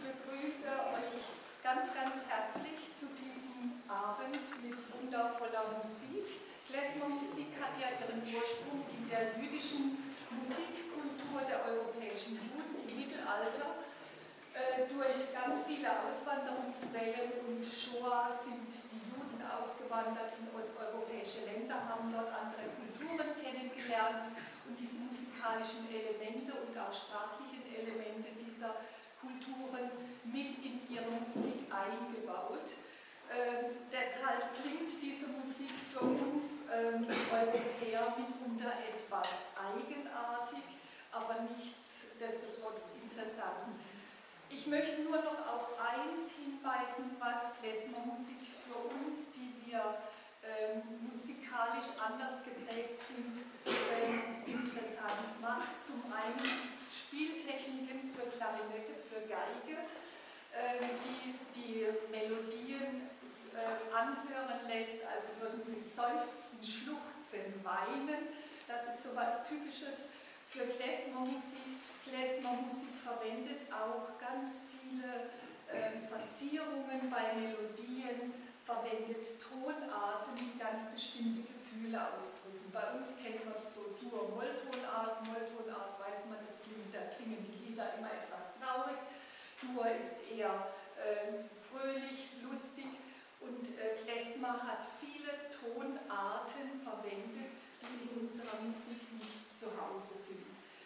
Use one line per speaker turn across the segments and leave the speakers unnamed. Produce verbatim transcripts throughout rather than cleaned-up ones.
begrüße euch ganz, ganz herzlich zu diesem Abend mit wundervoller Musik. Klezmer-Musik hat ja ihren Ursprung in der jüdischen Musikkultur der europäischen Juden im Mittelalter. Äh, durch ganz viele Auswanderungswellen und Shoah sind die Juden ausgewandert in osteuropäische Länder, haben dort andere Kulturen kennengelernt und diese musikalischen Elemente und auch sprachlichen Elemente dieser Kulturen mit in ihre Musik eingebaut. Ähm, deshalb klingt diese Musik für uns ähm, Europäer mitunter etwas eigenartig, aber nichtsdestotrotz interessant. Ich möchte nur noch auf eins hinweisen, was Klezmer-Musik für uns, die wir ähm, musikalisch anders geprägt sind, ähm, interessant macht. Zum einen gibt es Spieltechniken für Klarinette, für Geige, ähm, die die Melodien äh, anhören lässt, als würden sie seufzen, schluchzen, weinen. Das ist so etwas Typisches für Klezmer-Musik. Klezmer-Musik verwendet auch ganz viele äh, Verzierungen bei Melodien, verwendet Tonarten, die ganz bestimmte Gefühle ausdrücken. Bei uns kennt man so Dur-Moll-Tonart. Moll-Tonart weiß man, das klingt, da klingen die Lieder immer etwas traurig. Dur ist eher äh, fröhlich, lustig und äh, Klezmer hat viele Tonarten verwendet, die in unserer Musik nicht zu Hause sind.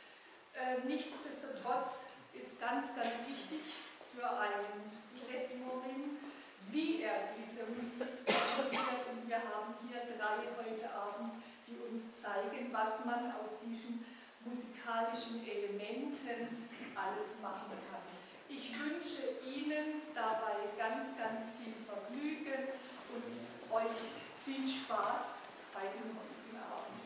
Äh, nichtsdestotrotz ist ganz, ganz wichtig für einen Klezmerin, wie er diese Musik präsentiert. Und wir haben hier drei heute Abend, die uns zeigen, was man aus diesen musikalischen Elementen alles machen kann. Ich wünsche Ihnen dabei ganz, ganz viel Vergnügen und euch viel Spaß bei dem heutigen Abend.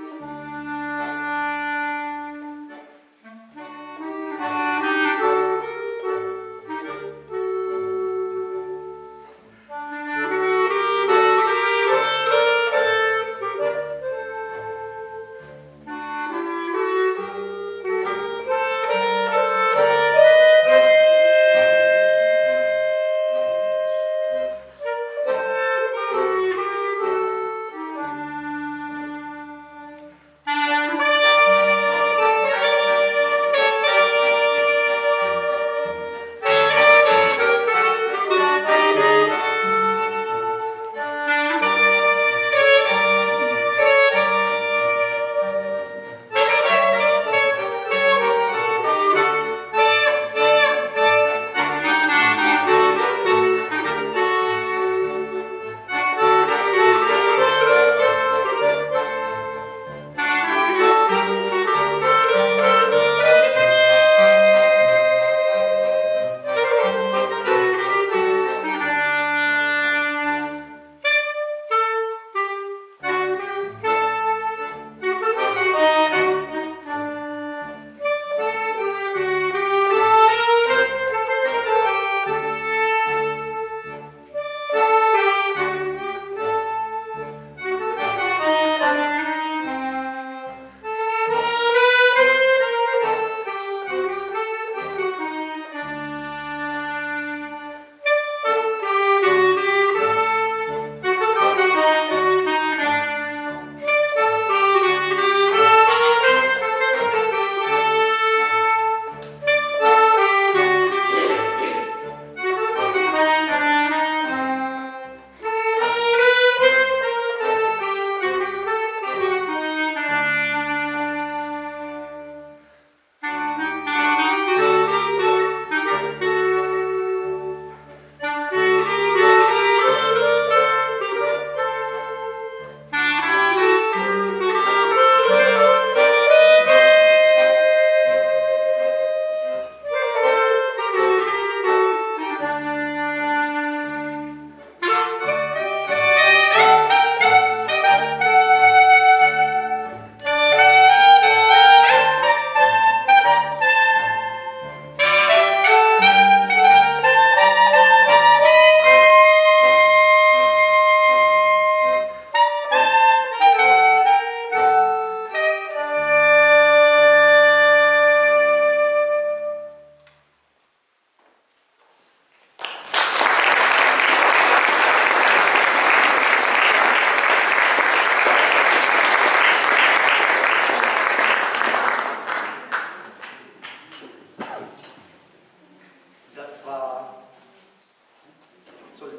Thank you.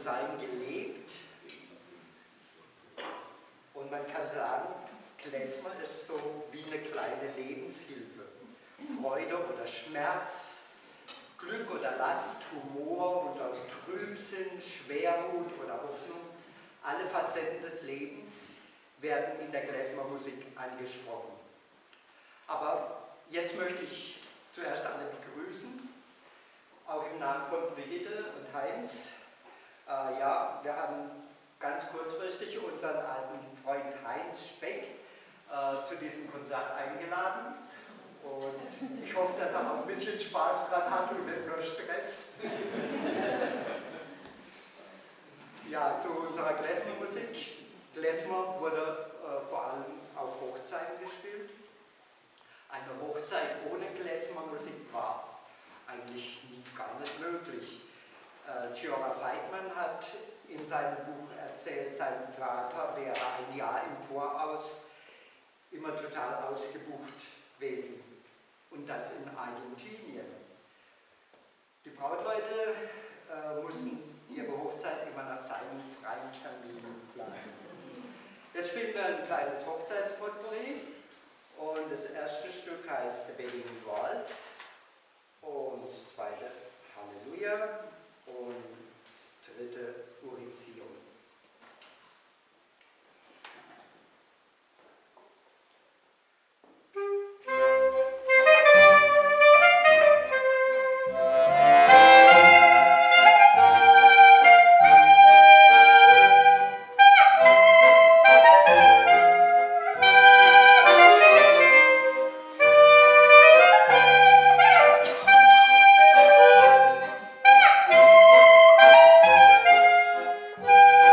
sein gelebt. Und man kann sagen, Klezmer ist so wie eine kleine Lebenshilfe. Freude oder Schmerz, Glück oder Last, Humor und auch Trübsinn, Schwermut oder Hoffnung, alle Facetten des Lebens werden in der Klezmer-Musik angesprochen. Aber jetzt möchte ich zuerst alle begrüßen, auch im Namen von Brigitte und Heinz. Äh, ja, wir haben ganz kurzfristig unseren alten Freund Heinz Speck äh, zu diesem Konzert eingeladen. Und ich hoffe, dass er auch ein bisschen Spaß dran hat und nicht nur Stress. Ja, zu unserer Klezmer-Musik. Klezmer wurde äh, vor allem auf Hochzeiten gespielt. Eine Hochzeit ohne Klezmer-Musik war eigentlich gar nicht möglich. Äh, Giora Weidmann hat in seinem Buch erzählt, sein Vater wäre ein Jahr im Voraus immer total ausgebucht gewesen. Und das in Argentinien. Die Brautleute äh, mussten ihre Hochzeit immer nach seinen freien Terminen planen. Jetzt spielen wir ein kleines Hochzeitspotpourri und das erste Stück heißt The Wedding Waltz und das zweite Halleluja und das dritte Urizium.
Thank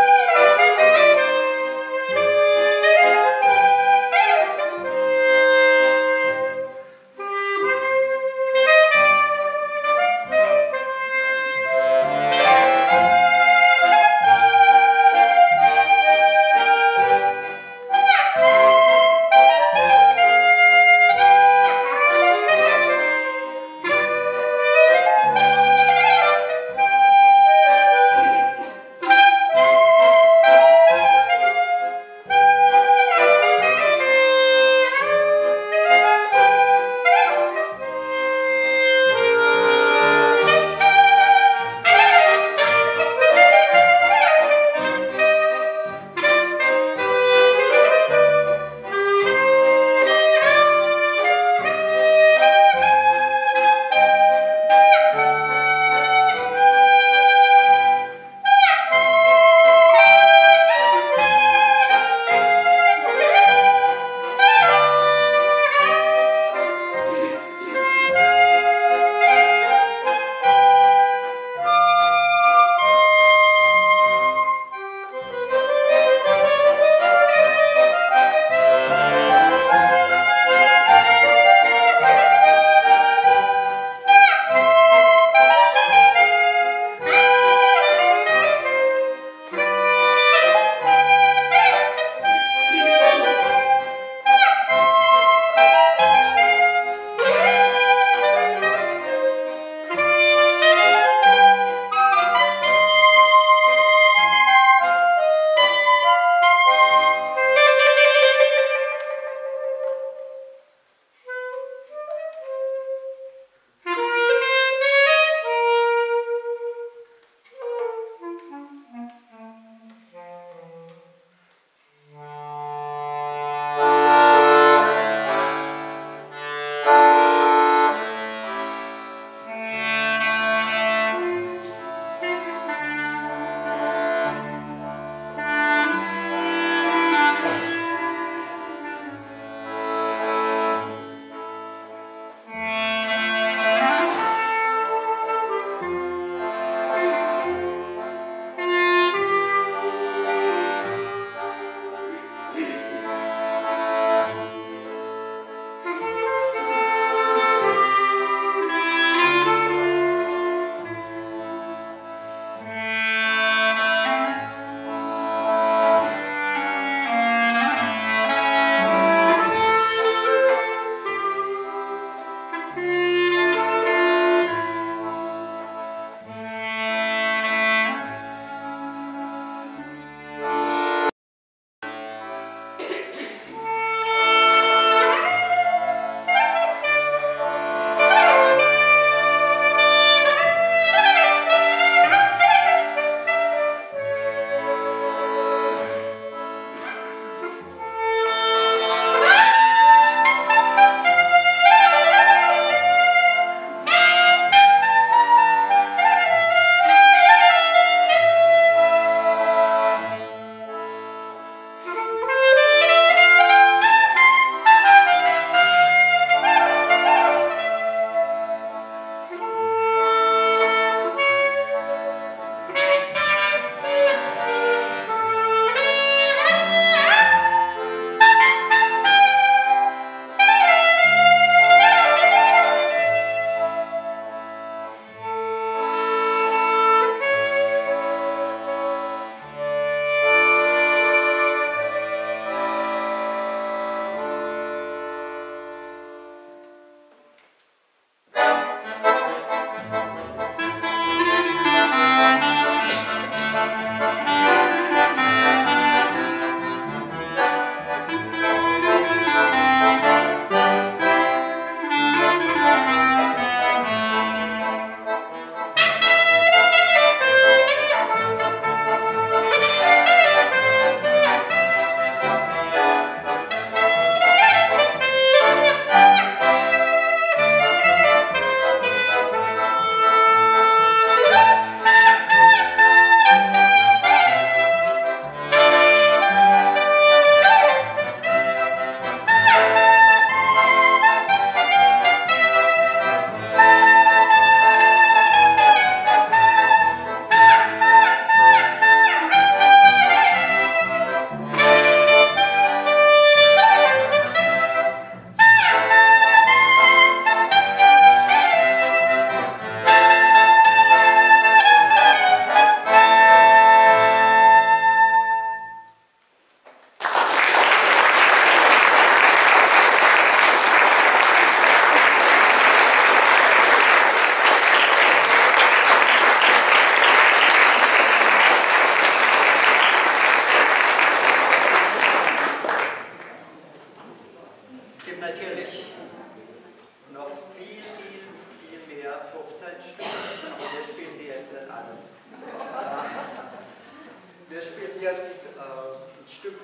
jetzt äh, ein Stück,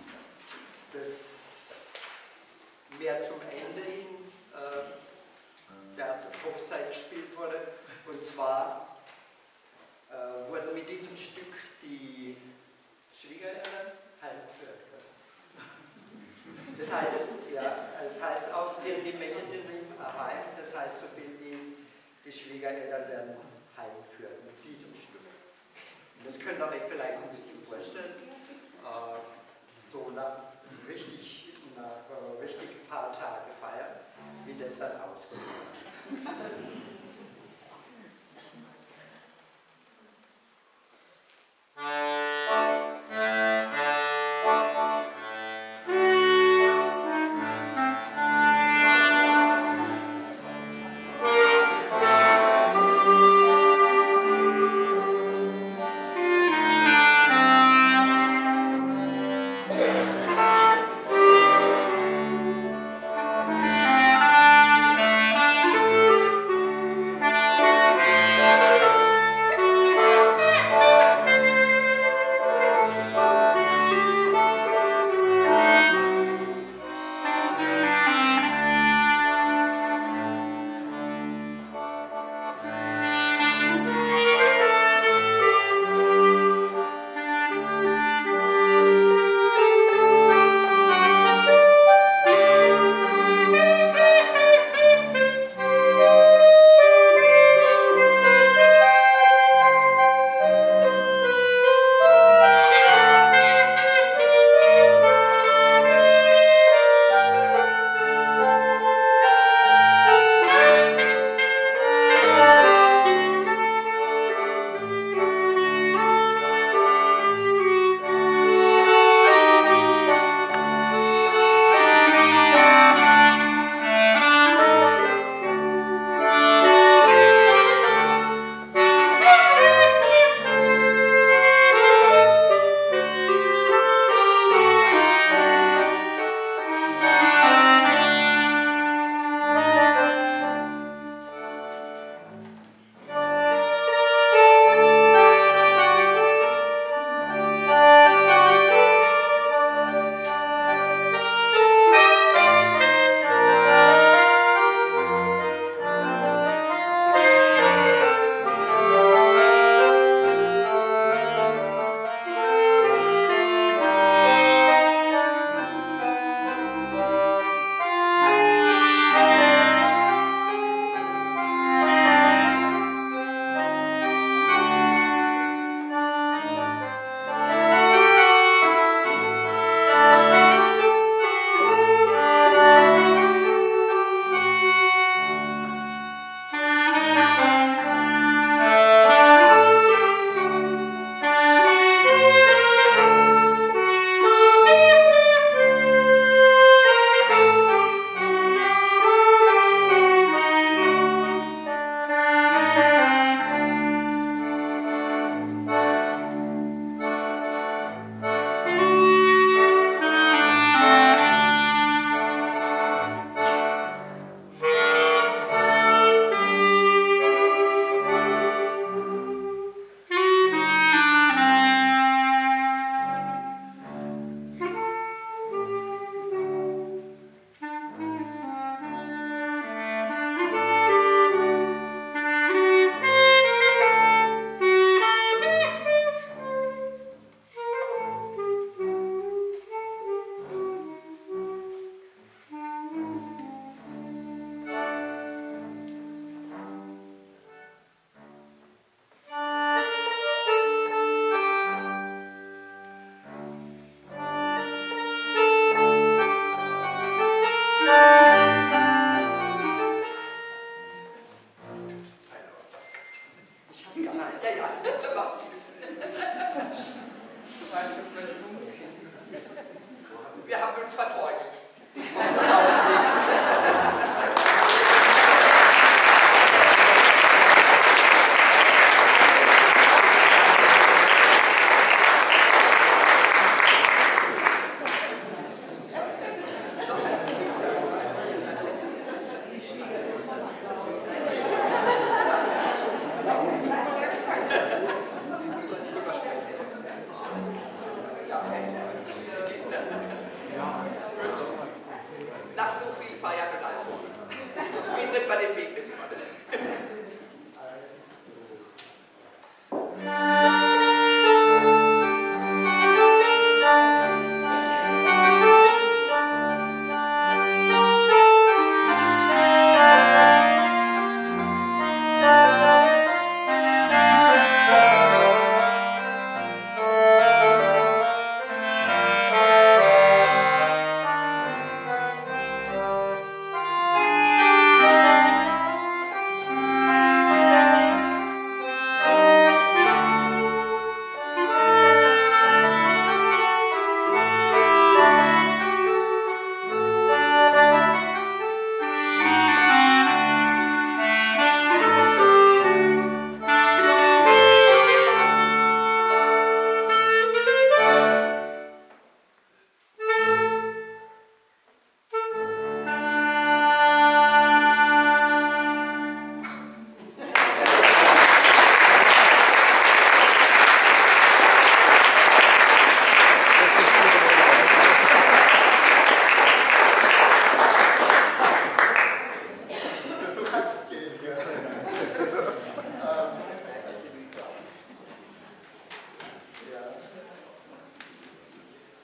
das mehr zum Ende hin äh, der Hochzeit gespielt wurde. Und zwar äh, wurden mit diesem Stück die Schwiegereltern heimgeführt. Das heißt, ja, das heißt auch für die Mädchen im Heim, das heißt so viel wie die Schwiegereltern werden heimgeführt mit diesem Stück. Und das könnt ihr euch vielleicht ein bisschen vorstellen, äh, so nach richtig, nach äh, richtig paar Tage feiern, wie das dann auskommt.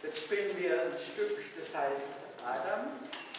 Jetzt spielen wir ein Stück, das heißt Adam.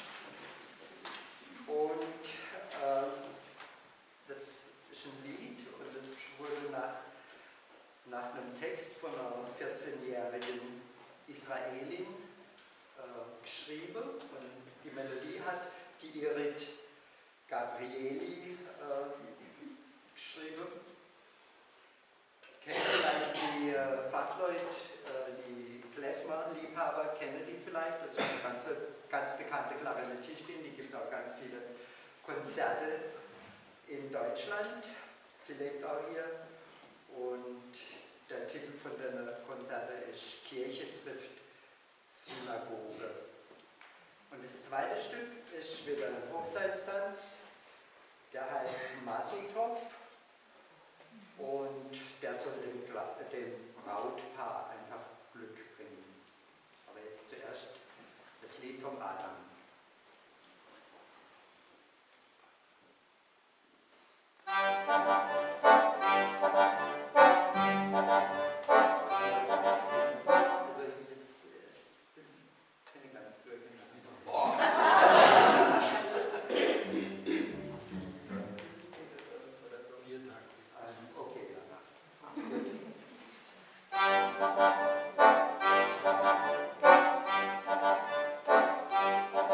Und äh, das ist ein Lied und es wurde nach, nach einem Text von einer vierzehnjährigen Israelin äh, geschrieben. Und die Melodie hat die Irit Gabrieli äh, geschrieben. Kennen vielleicht die äh, Fachleute, äh, die Klezmer-Liebhaber, kennen die vielleicht. Das ist eine ganz, ganz bekannte Klarinettistin, die gibt auch ganz viele Konzerte in Deutschland. Sie lebt auch hier. Und der Titel von den Konzerten ist Kirche trifft Synagoge. Und das zweite Stück ist wieder ein Hochzeitstanz, der heißt Masitov und der soll dem, dem Brautpaar einfach Glück bringen. Aber jetzt zuerst das Lied vom Adam. Thank you.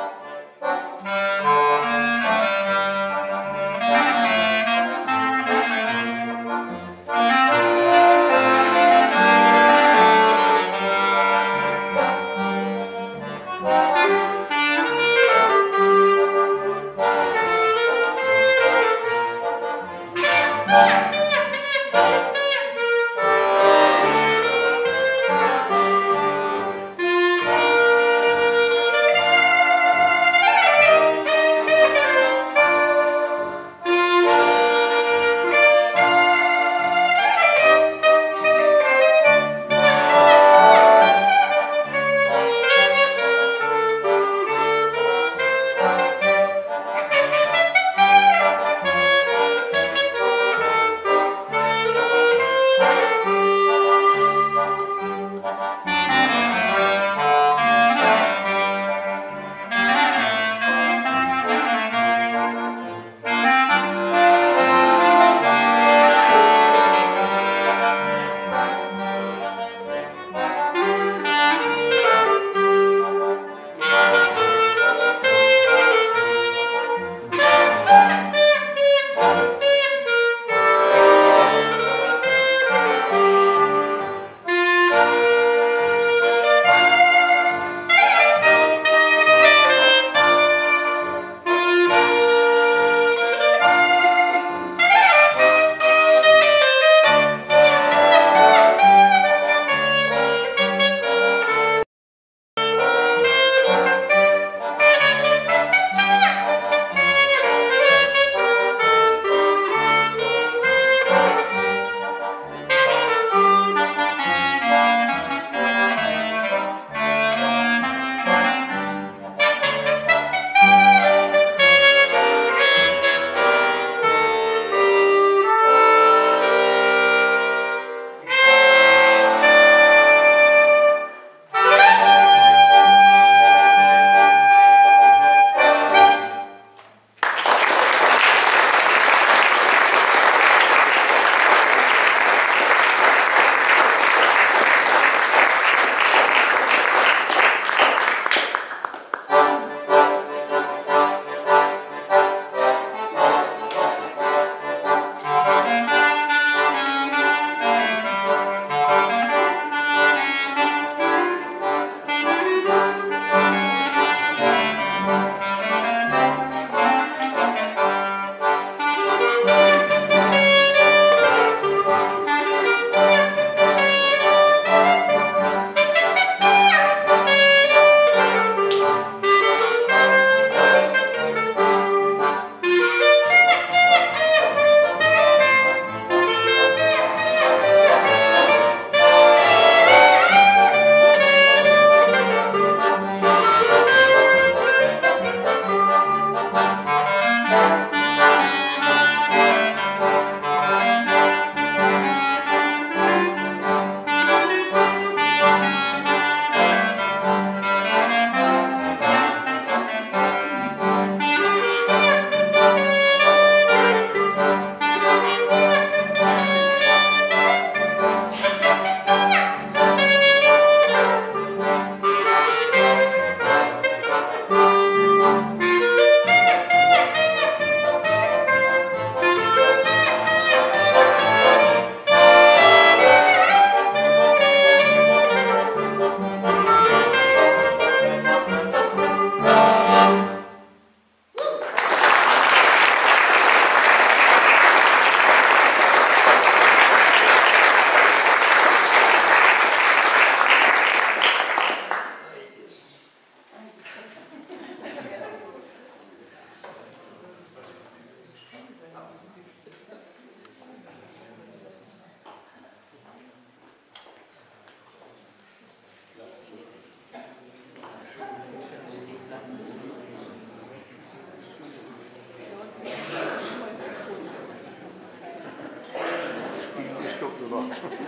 drüber.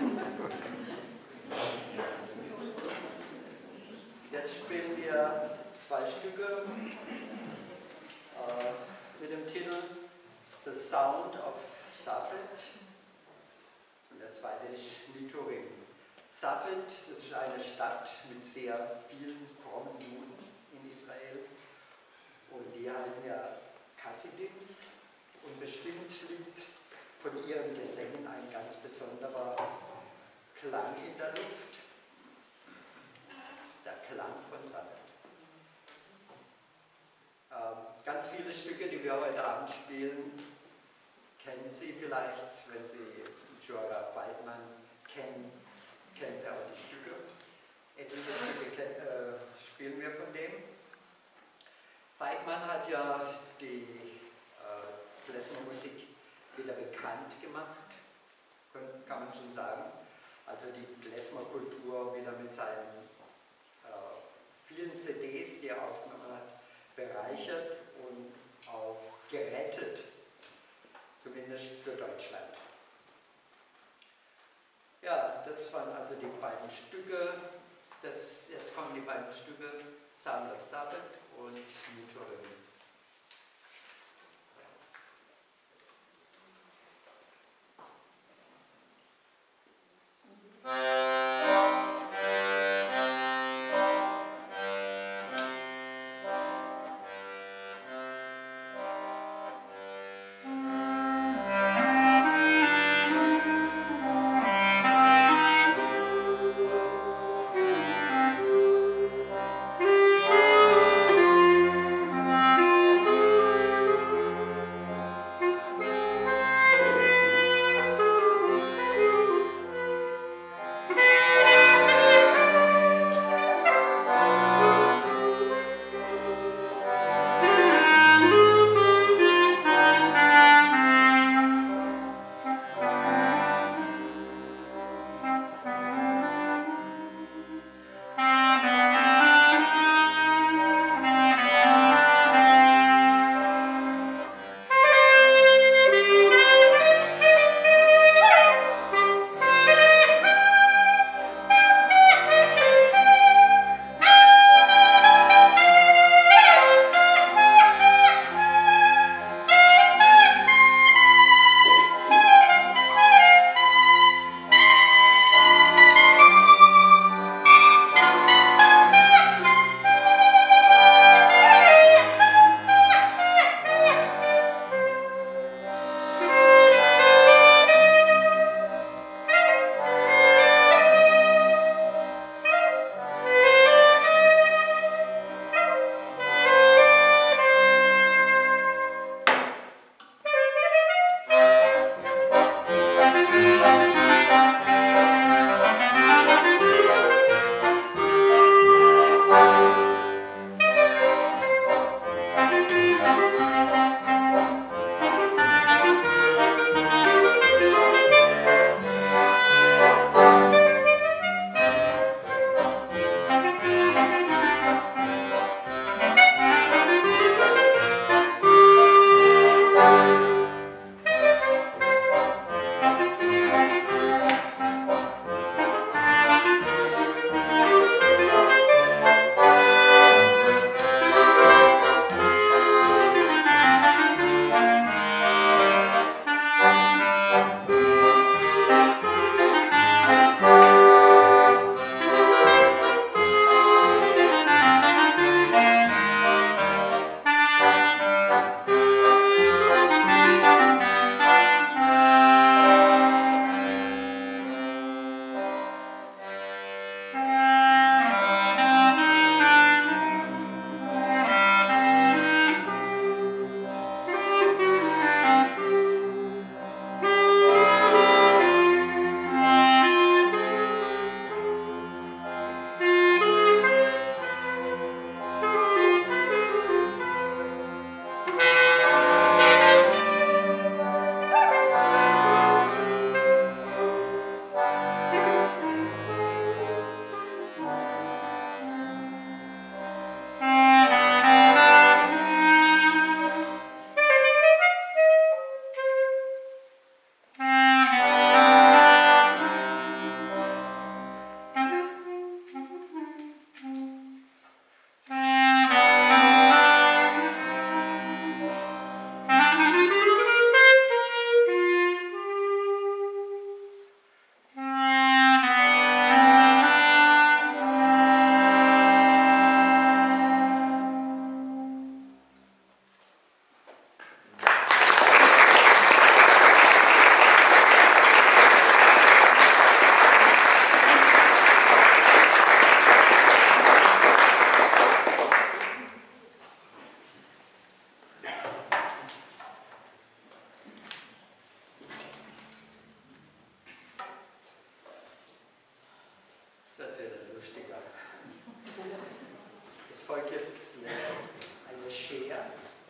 Jetzt spielen wir zwei Stücke äh, mit dem Titel The Sound of Safed und der zweite ist Miturin. Safed, das ist eine Stadt mit sehr vielen frommen Juden in Israel und die heißen ja Chassidims und bestimmt liegt von ihren Gesängen ein ganz besonderer Klang in der Luft. Das ist der Klang von Safed. Ähm, ganz viele Stücke, die wir heute Abend spielen, kennen Sie vielleicht, wenn Sie Jorah Weidmann kennen, kennen Sie auch die Stücke. Etliche Stücke kenn, äh, spielen wir von dem. Weidmann hat ja die äh, Klezmer-Musik wieder bekannt gemacht, kann man schon sagen. Also die Klezmer-Kultur wieder mit seinen äh, vielen C Ds, die er aufgenommen hat, bereichert und auch gerettet, zumindest für Deutschland. Ja, das waren also die beiden Stücke. Das, jetzt kommen die beiden Stücke Sound of Safed und Miturin.
Thank you.
folgt jetzt eine Schere.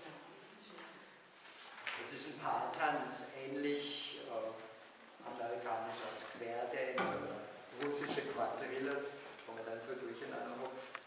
Das ist ein Paartanz, ähnlich äh, amerikanisch als Querdance oder russische Quadrille, wo man dann so durcheinander hopft.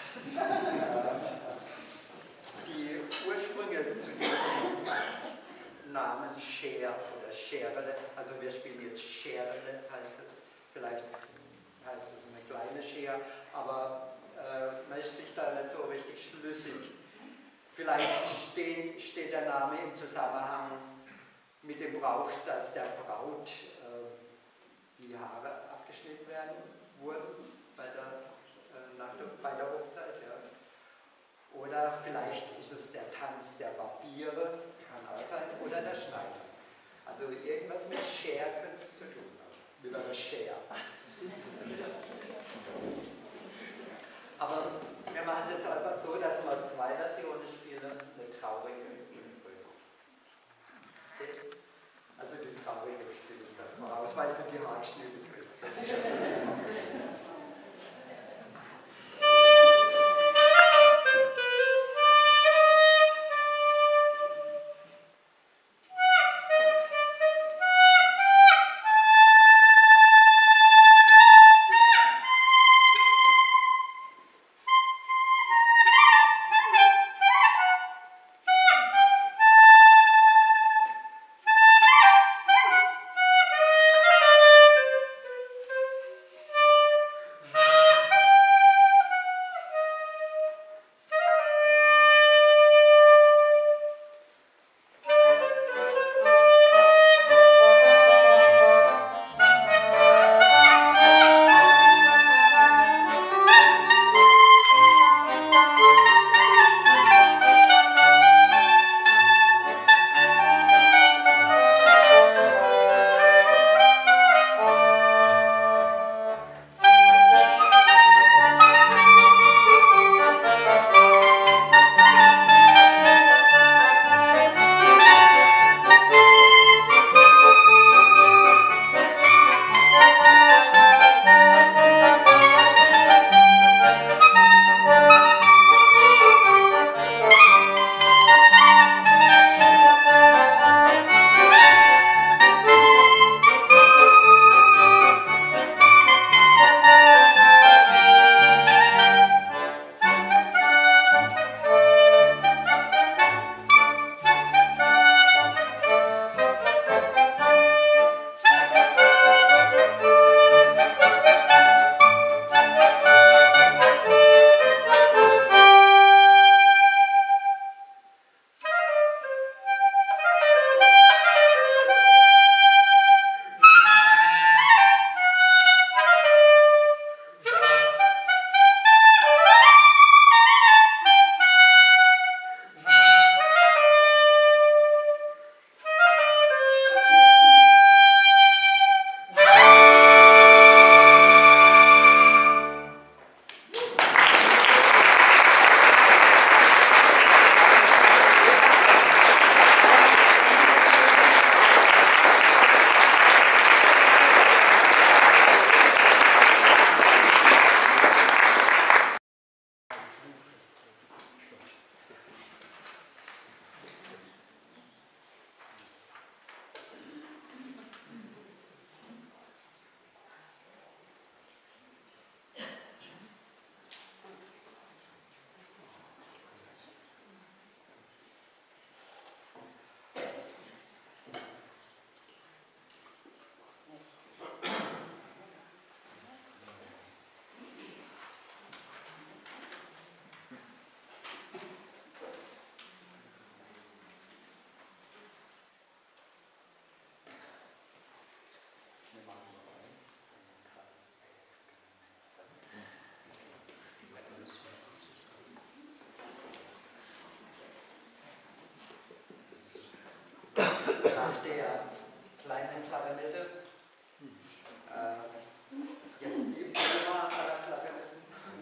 Die Ursprünge zu diesem Namen Schere oder Scherele, also wir spielen jetzt Scherele, heißt es, vielleicht heißt es eine kleine Schere, aber äh, man ist sich da nicht so richtig schlüssig. Vielleicht steht, steht der Name im Zusammenhang mit dem Brauch, dass der Braut äh, die Haare abgeschnitten werden wurden bei der, äh, nach der, bei der Hochzeit. Ja. Oder vielleicht ist es der Tanz der Barbiere, kann auch sein, oder der Schneider. Also irgendwas mit Schere könnte es zu tun haben, mit einer Schere. Aber wir machen es jetzt einfach so, dass wir zwei Versionen spielen, eine traurige und eine fröhliche. Okay? Also die traurige spielen wir voraus, weil sie die Haarschnitte trifft. Das ist ja nach der kleinen Klarinette, äh, jetzt die Prima aller Klarinetten.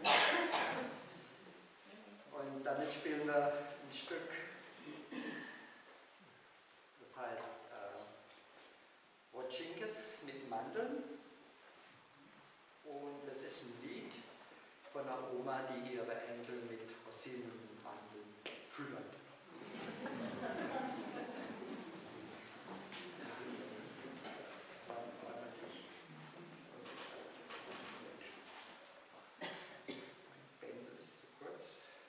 Und damit spielen wir ein Stück, das heißt äh, Wodzinges mit Mandeln. Und das ist ein Lied von einer Oma, die ihre Enkel mit Sinn und Wandel führt. Bändel ist zu kurz.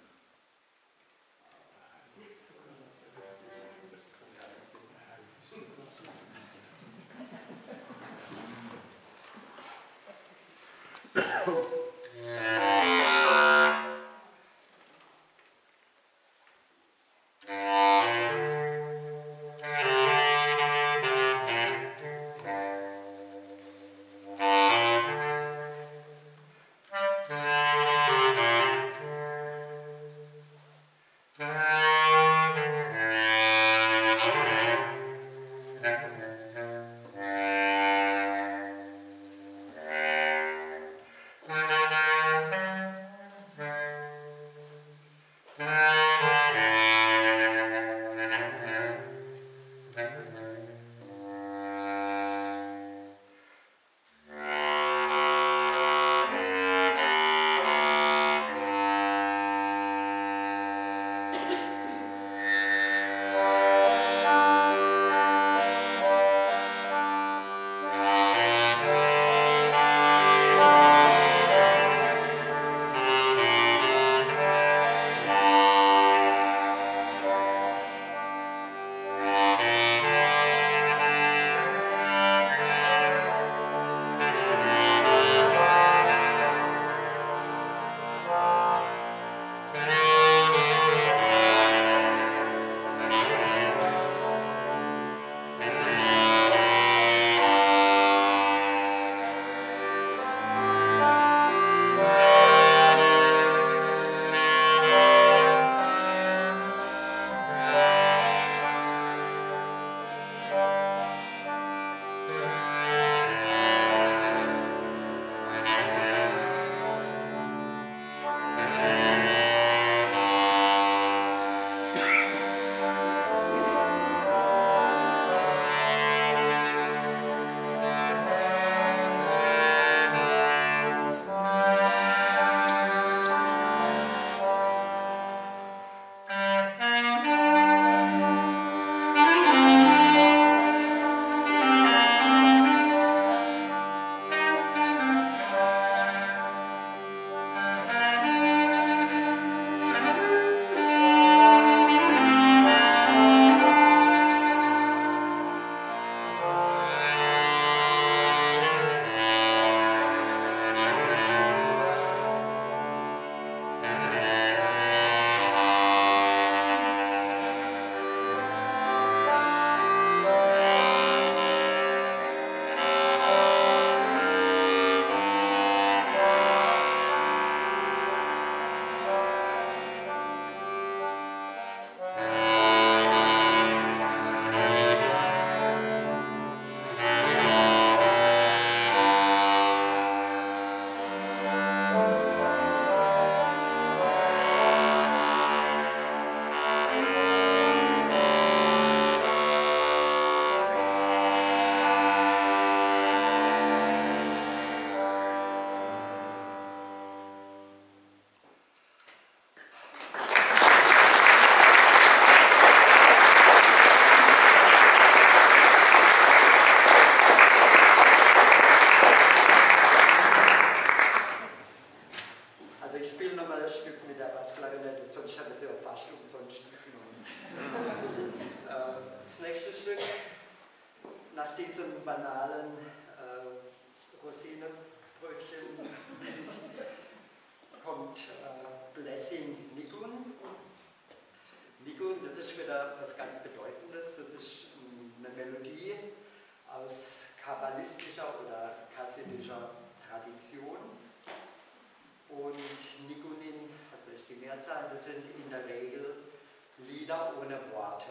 Das sind in der Regel Lieder ohne Worte.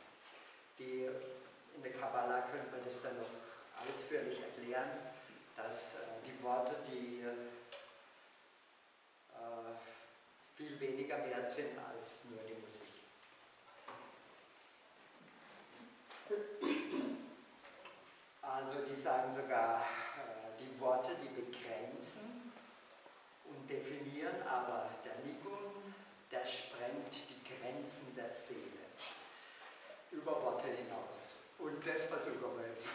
Die, in der Kabbala könnte man das dann noch ausführlich erklären, dass äh, die Worte, die äh, viel weniger wert sind als nur die Musik. Also die sagen sogar, äh, die Worte, die begrenzen und definieren, aber der Nigun, der dazu.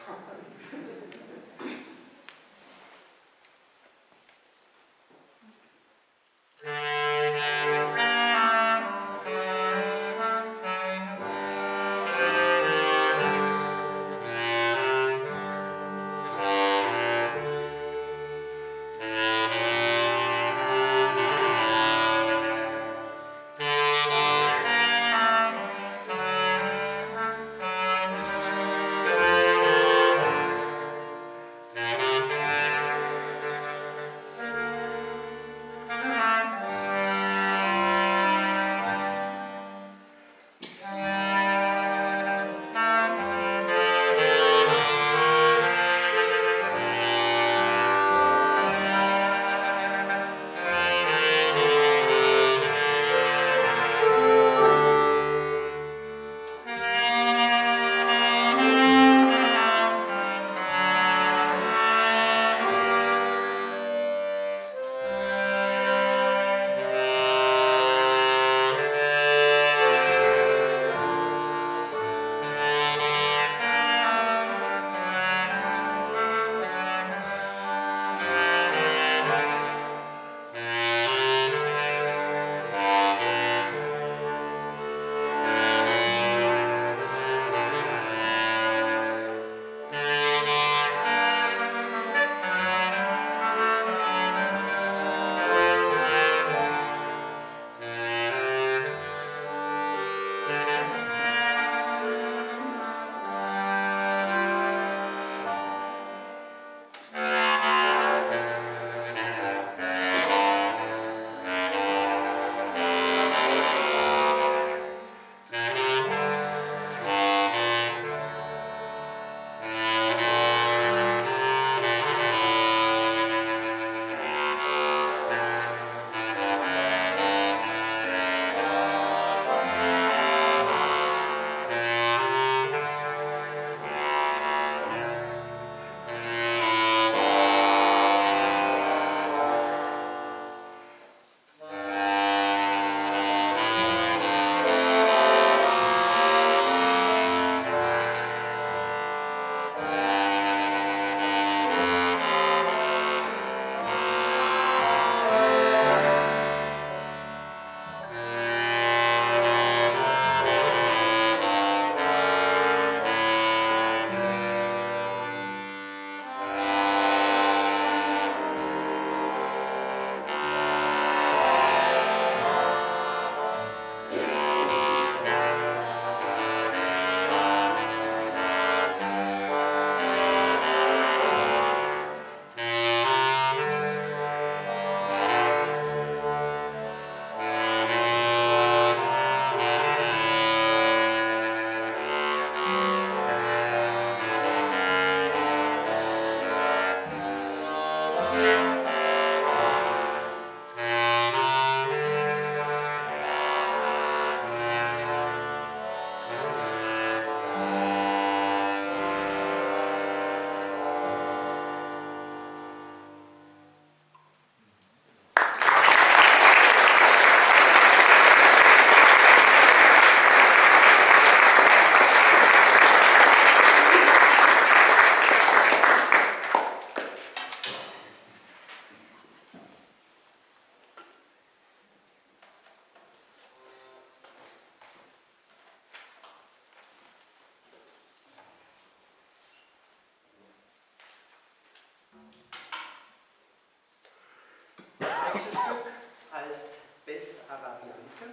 Das nächste Stück heißt Bessarabiante.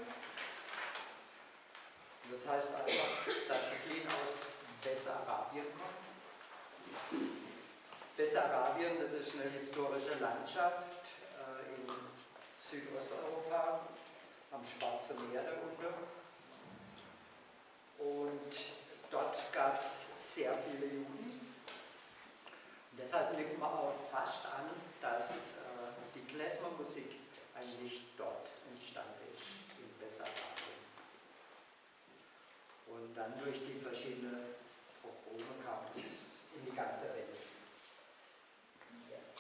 Das heißt einfach, dass das Lied aus Bessarabien kommt. Bessarabien, das ist eine historische Landschaft äh, in Südosteuropa, am Schwarzen Meer darunter. Und dort gab es sehr viele Juden. Und deshalb nimmt man auch fast an, dass äh, die Klezmermusik eigentlich dort entstanden ist, in Bessarabien. Und dann durch die verschiedenen Pogrome kam es in die ganze Welt. Jetzt.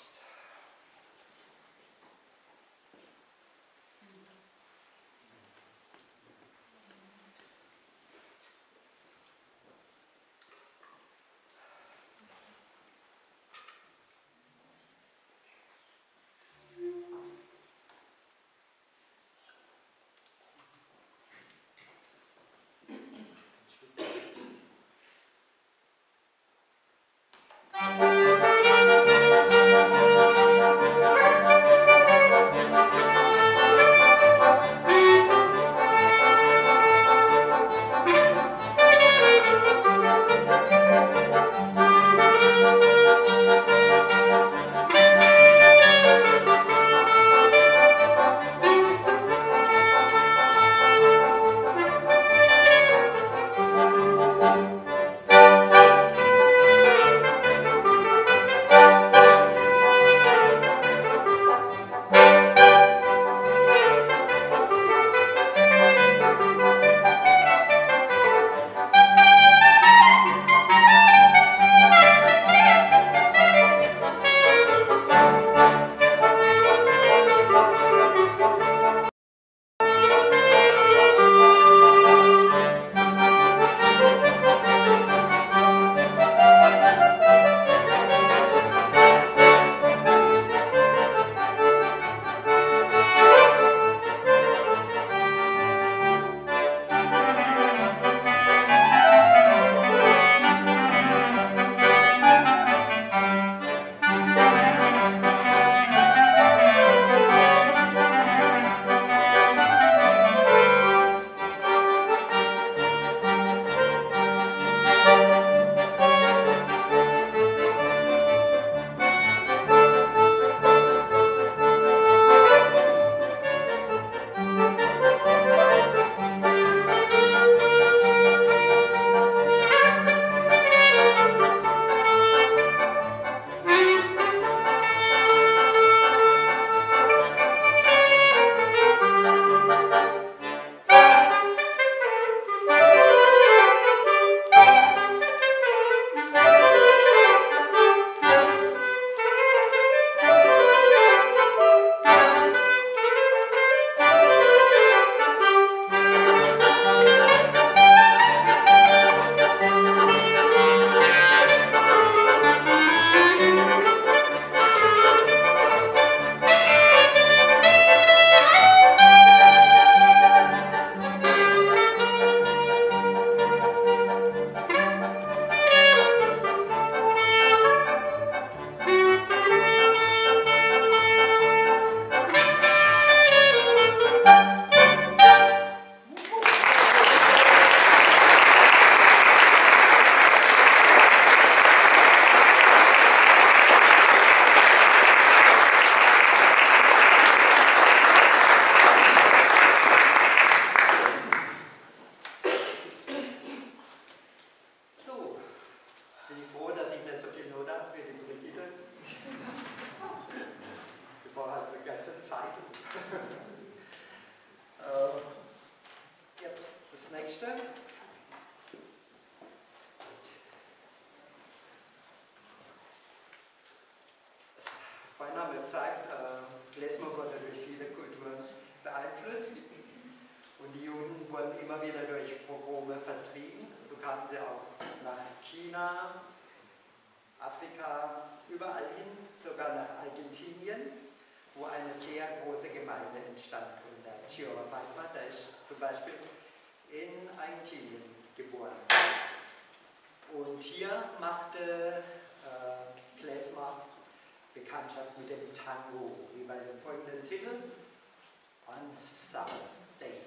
wurden immer wieder durch Pogrome vertrieben. So kamen sie auch nach China, Afrika, überall hin, sogar nach Argentinien, wo eine sehr große Gemeinde entstand. Und der Chioma Feitmann, der ist zum Beispiel in Argentinien geboren. Und hier machte äh, Klezmer Bekanntschaft mit dem Tango, wie bei dem folgenden Titel, On Summer's Day.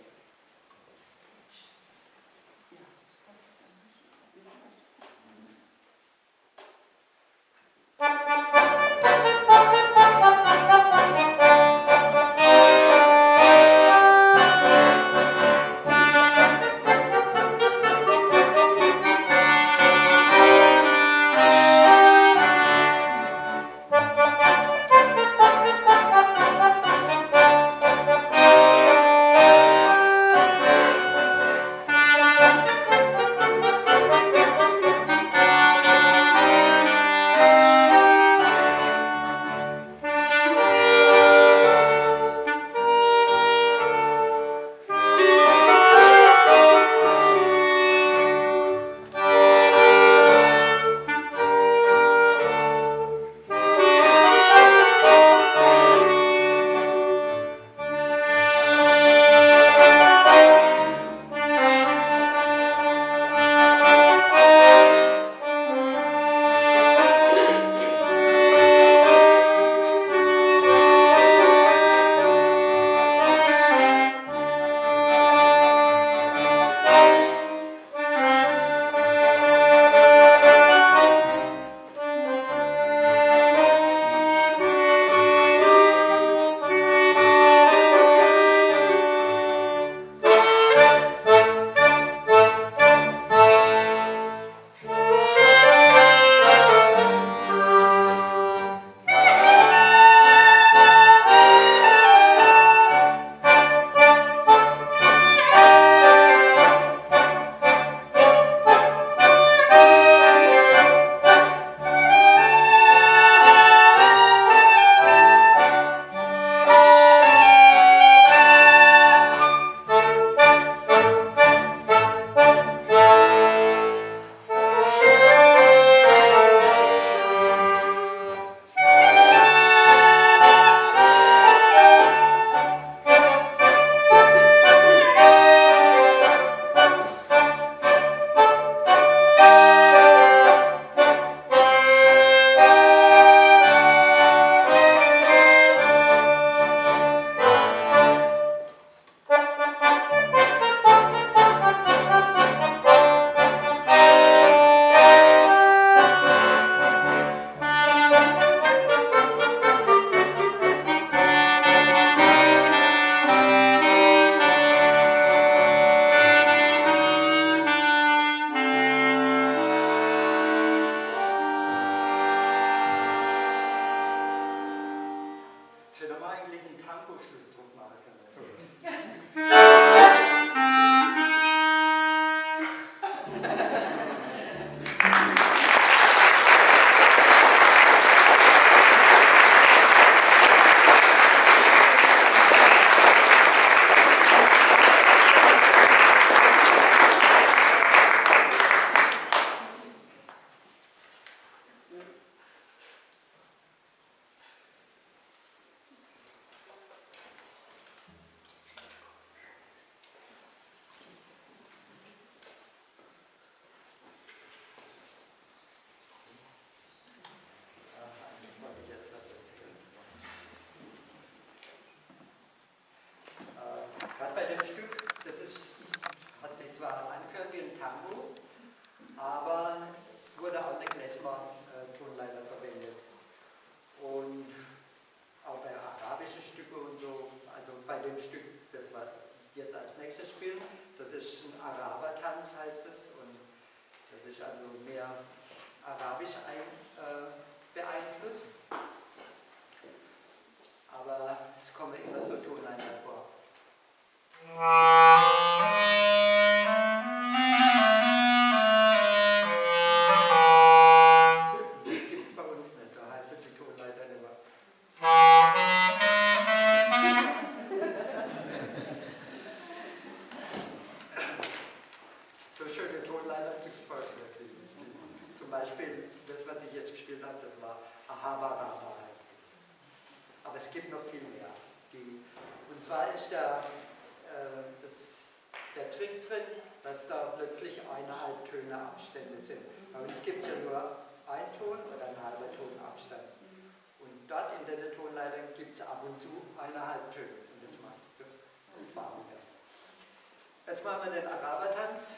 Arabisch ein, äh, beeinflusst, aber es kommen immer so Tonleiter vor. Das gibt es bei uns nicht, da heißt die Tonleiter immer. es gibt noch viel mehr. Die, und zwar ist der, äh, das, der Trick drin, dass da plötzlich eineinhalb Töne Abstände sind. Bei uns gibt es ja nur ein Ton oder ein halber Ton Abstand. Und dort in den Tonleitern gibt es ab und zu eineinhalb Töne. Und das macht es so farbiger. Jetzt machen wir den Arabertanz.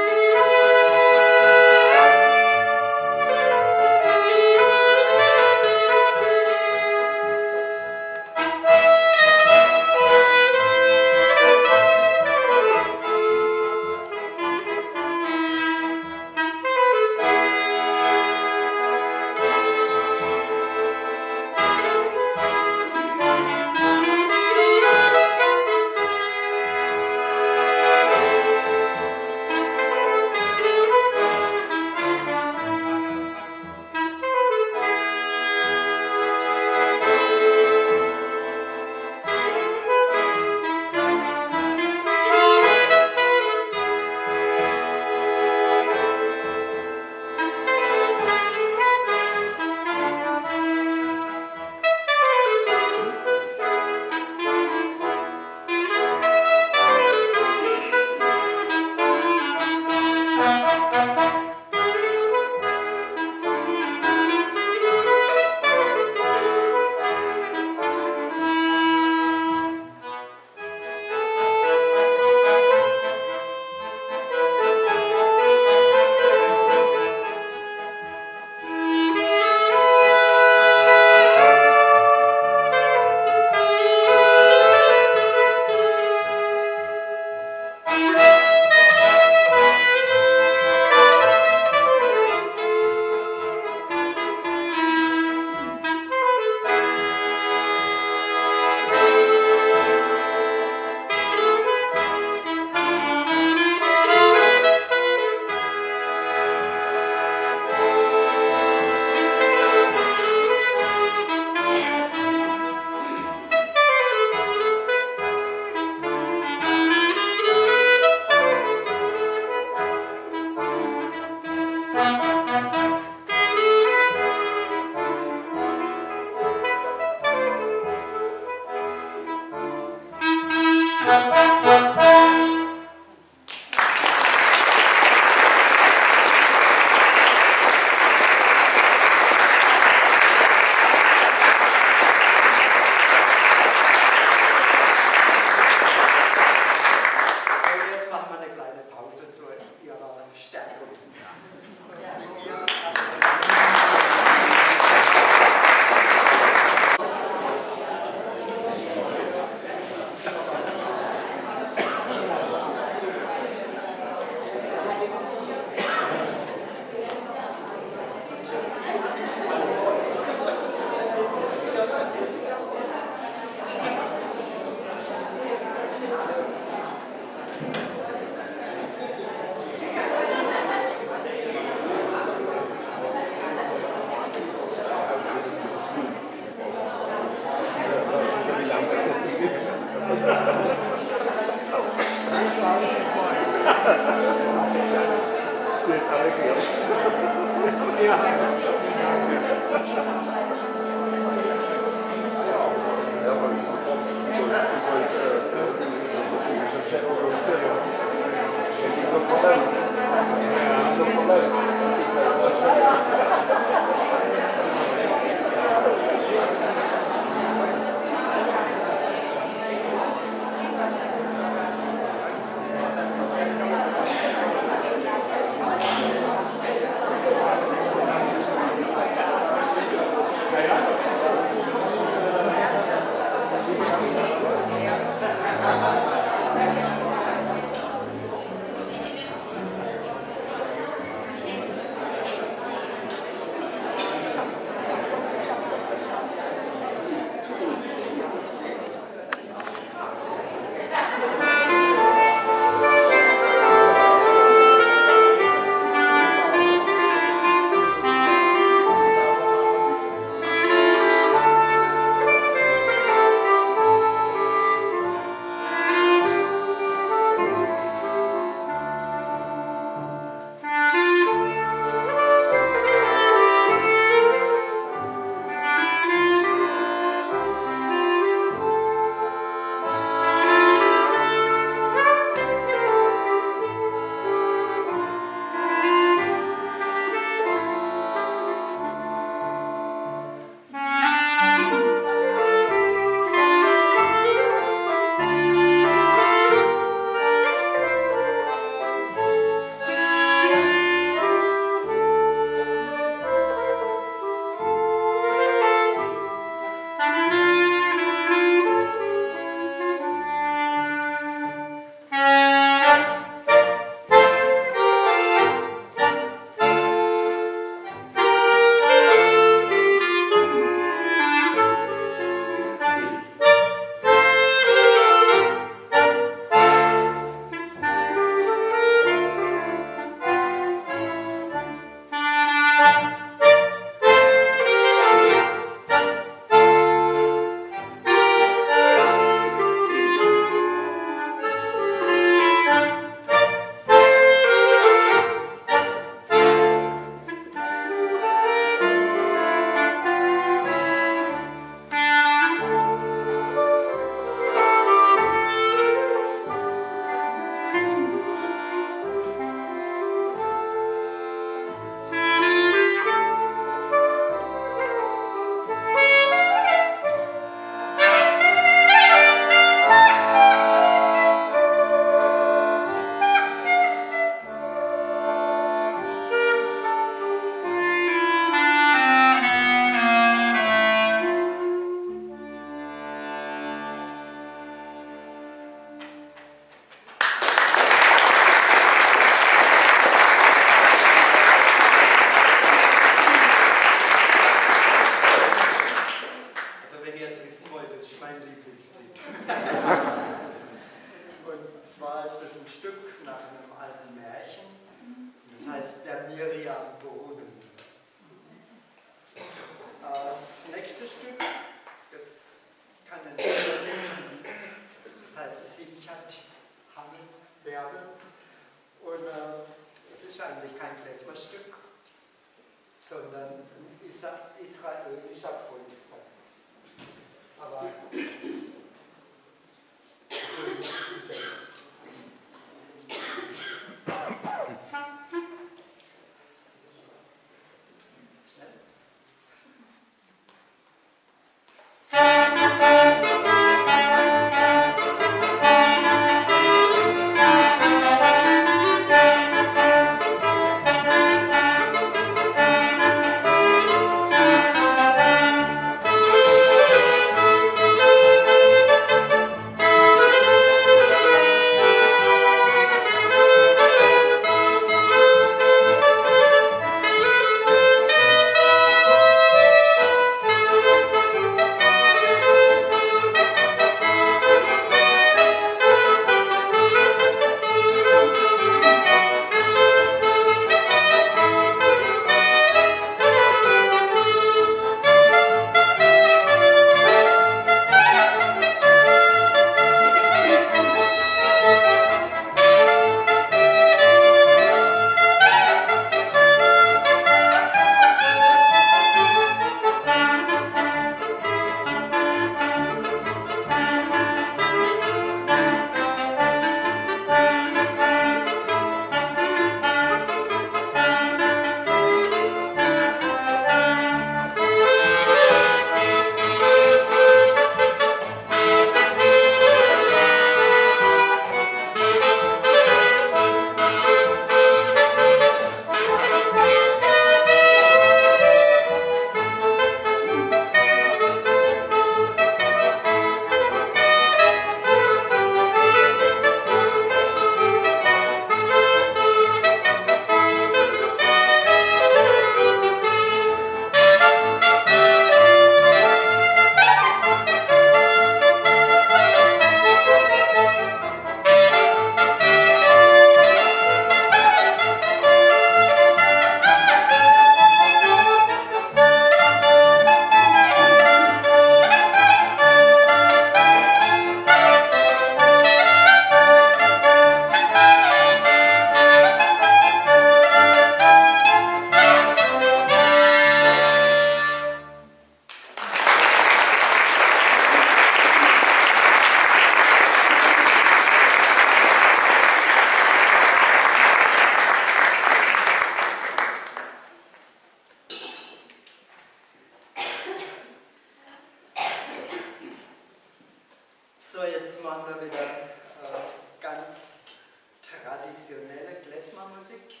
So, jetzt machen wir wieder äh, ganz traditionelle Klezmer-Musik.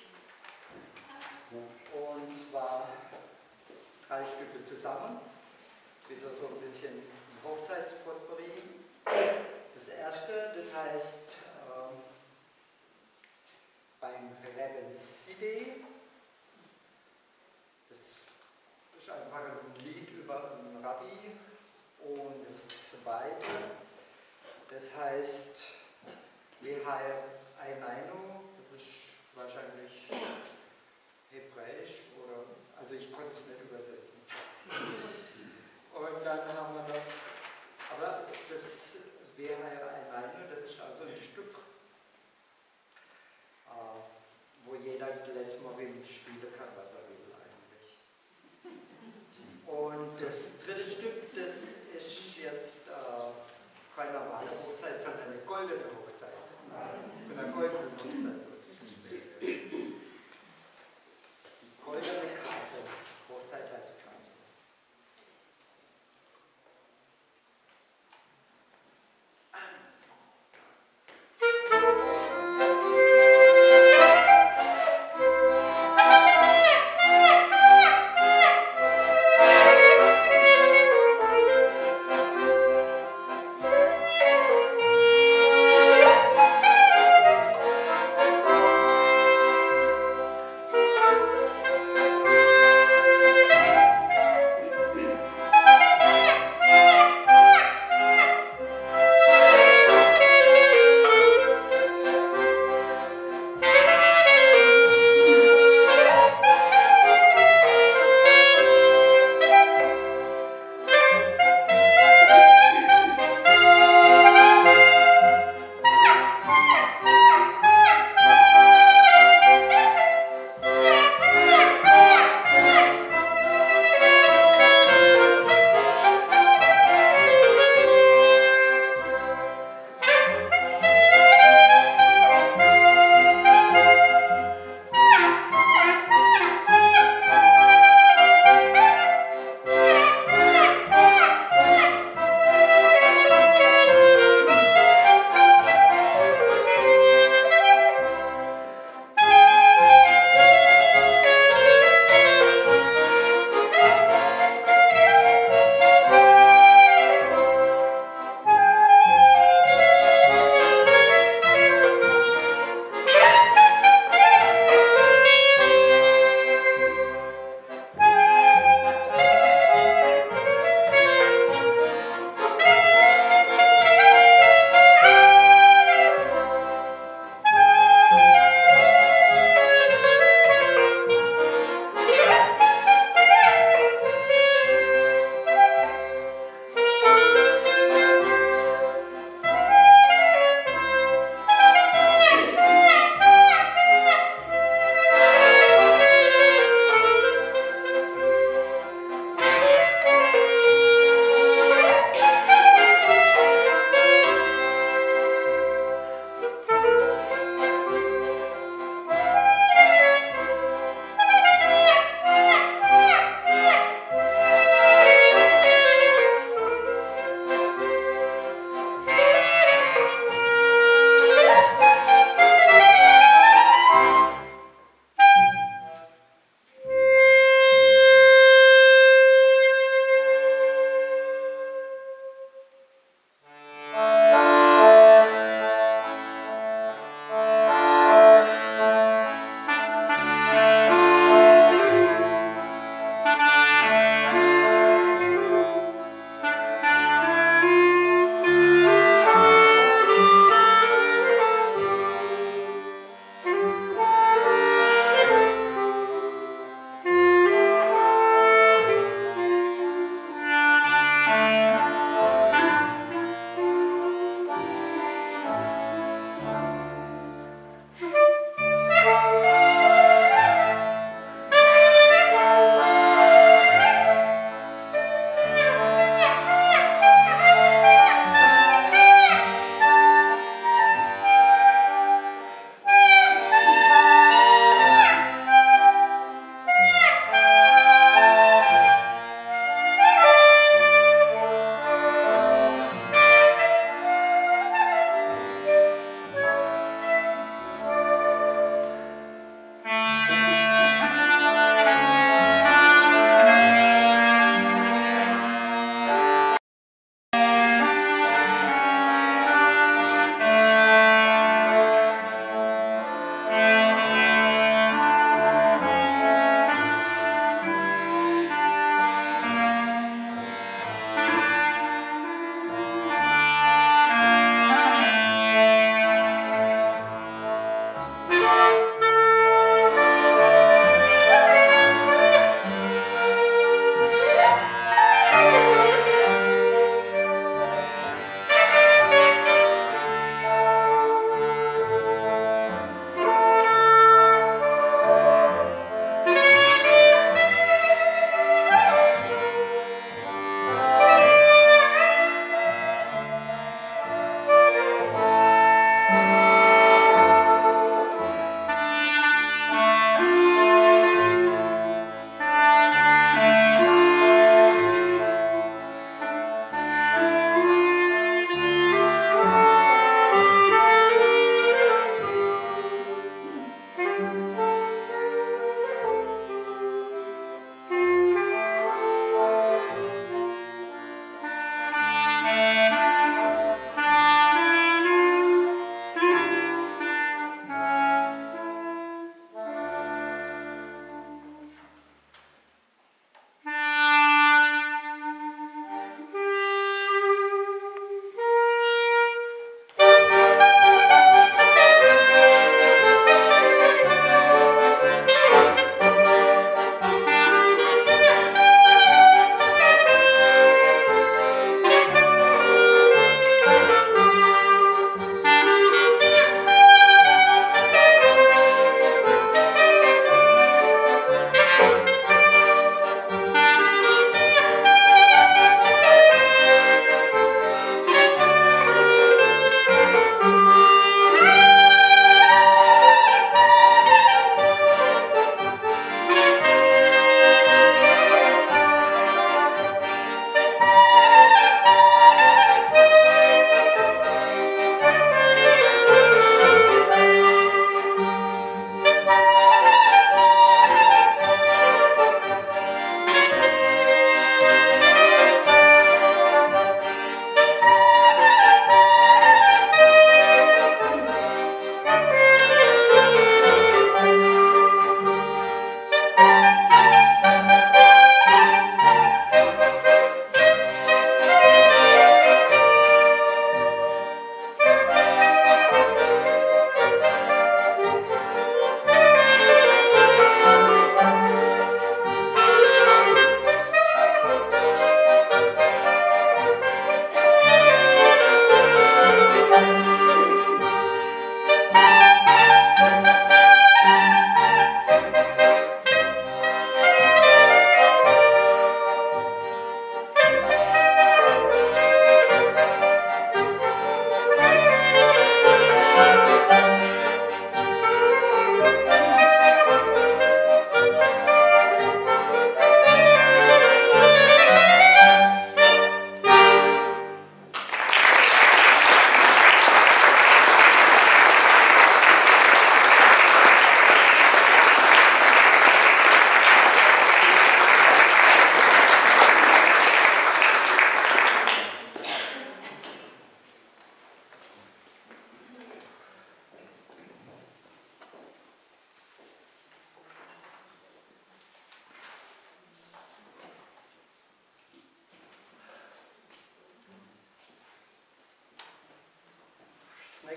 Und zwar drei Stücke zusammen. Wieder so ein bisschen ein Hochzeitspotpourri. Das erste, das heißt äh, beim Rebenside. Das ist einfach ein Lied über einen Rabbi. Und das zweite, das heißt Lehai Einainu, das ist wahrscheinlich hebräisch oder, also ich konnte es nicht übersetzen. Und dann haben wir noch, aber das Lehai Einainu, das ist also ein Stück, äh, wo jeder Klezmerin spielen kann, was er will eigentlich. Und das dritte Stück, das ist jetzt äh, keine normale Hochzeit, sondern eine goldene Hochzeit. Zu einer goldenen Hochzeit. Die goldene Katze. Hochzeit heißt Katze.
Thank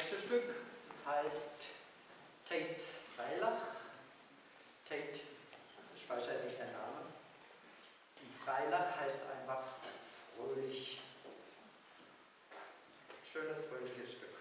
nächste Stück, das heißt Tates Freilach. Tate, ich weiß ja nicht den Namen. Und Freilach heißt einfach fröhlich. Schönes, fröhliches Stück.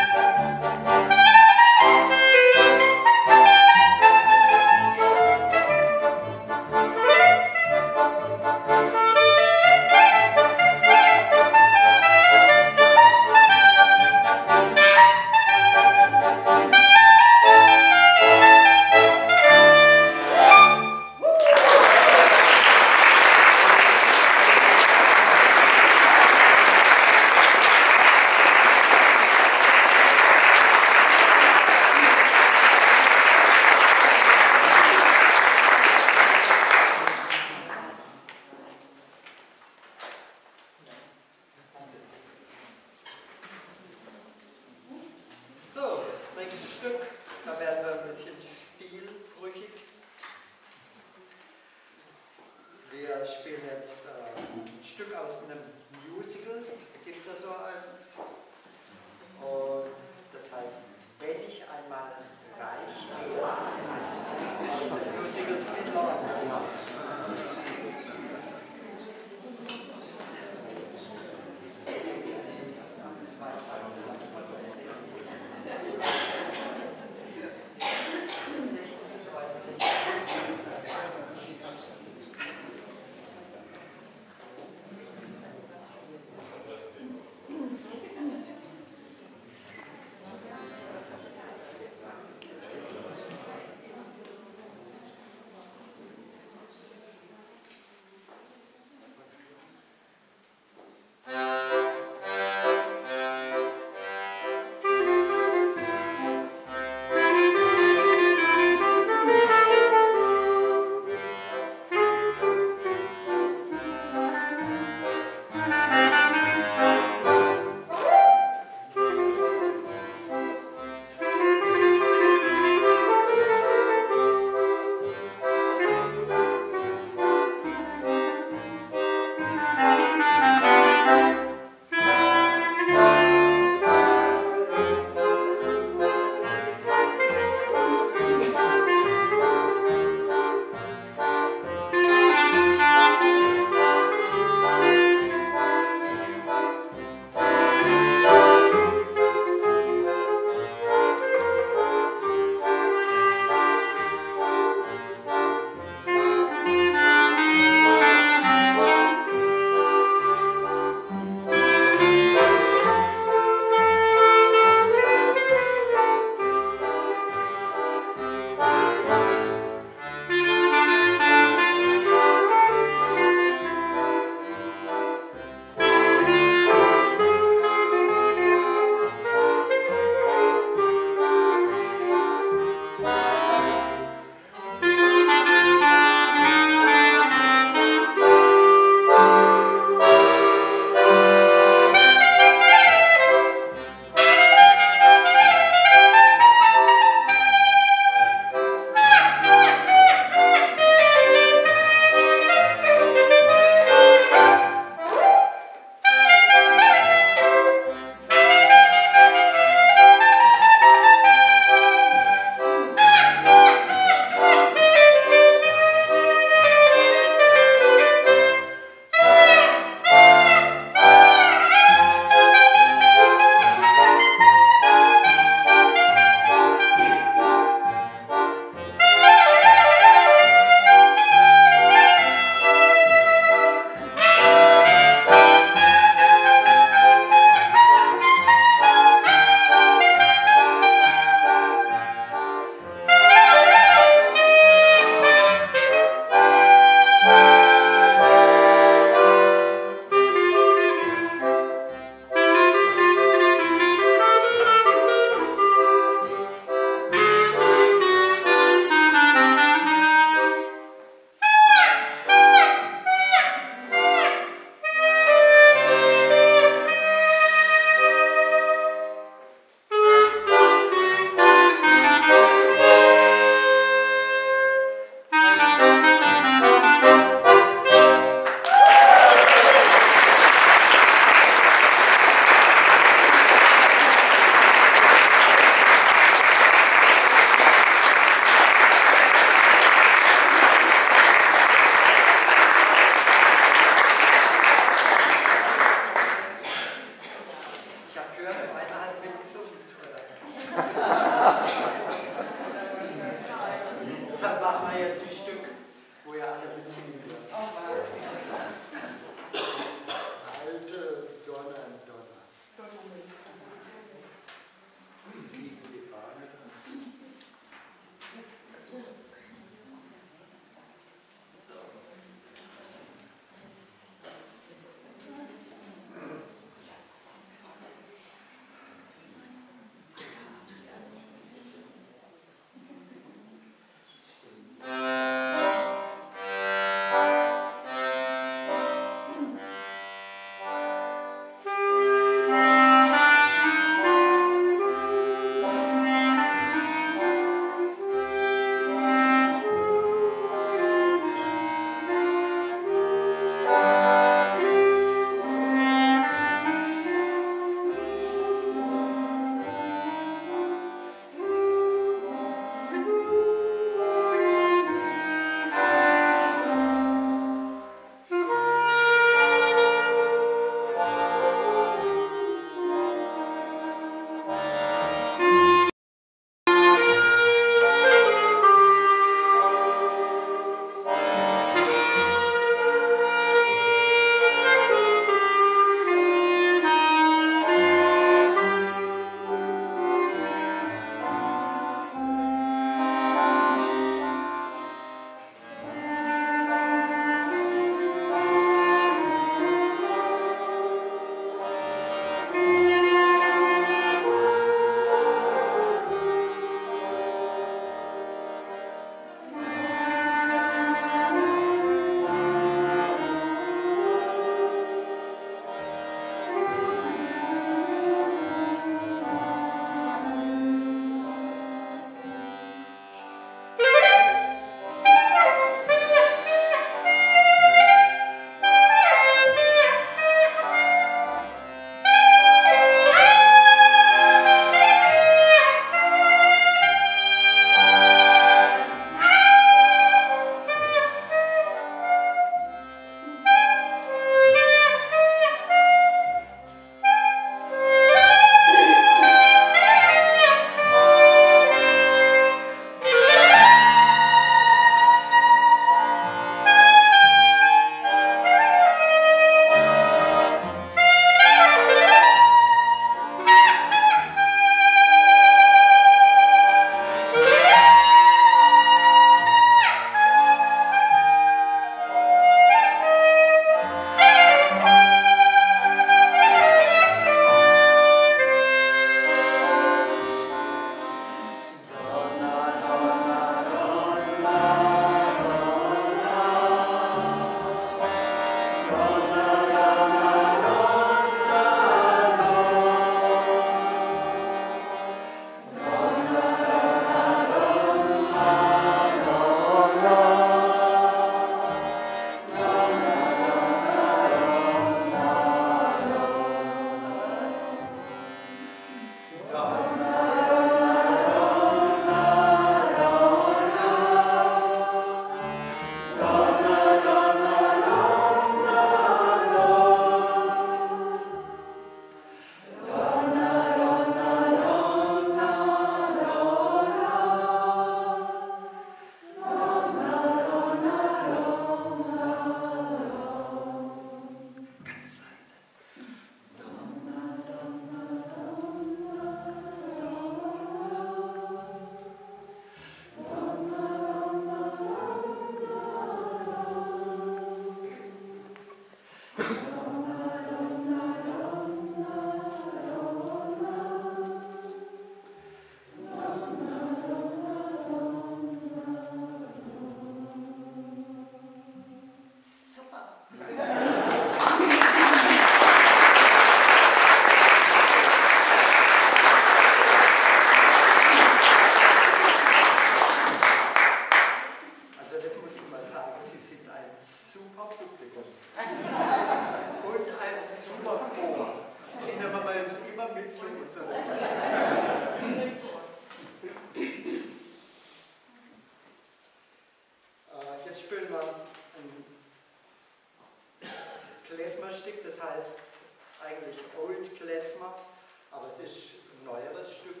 Stück, das heißt eigentlich Old Klezmer, aber es ist ein neueres Stück.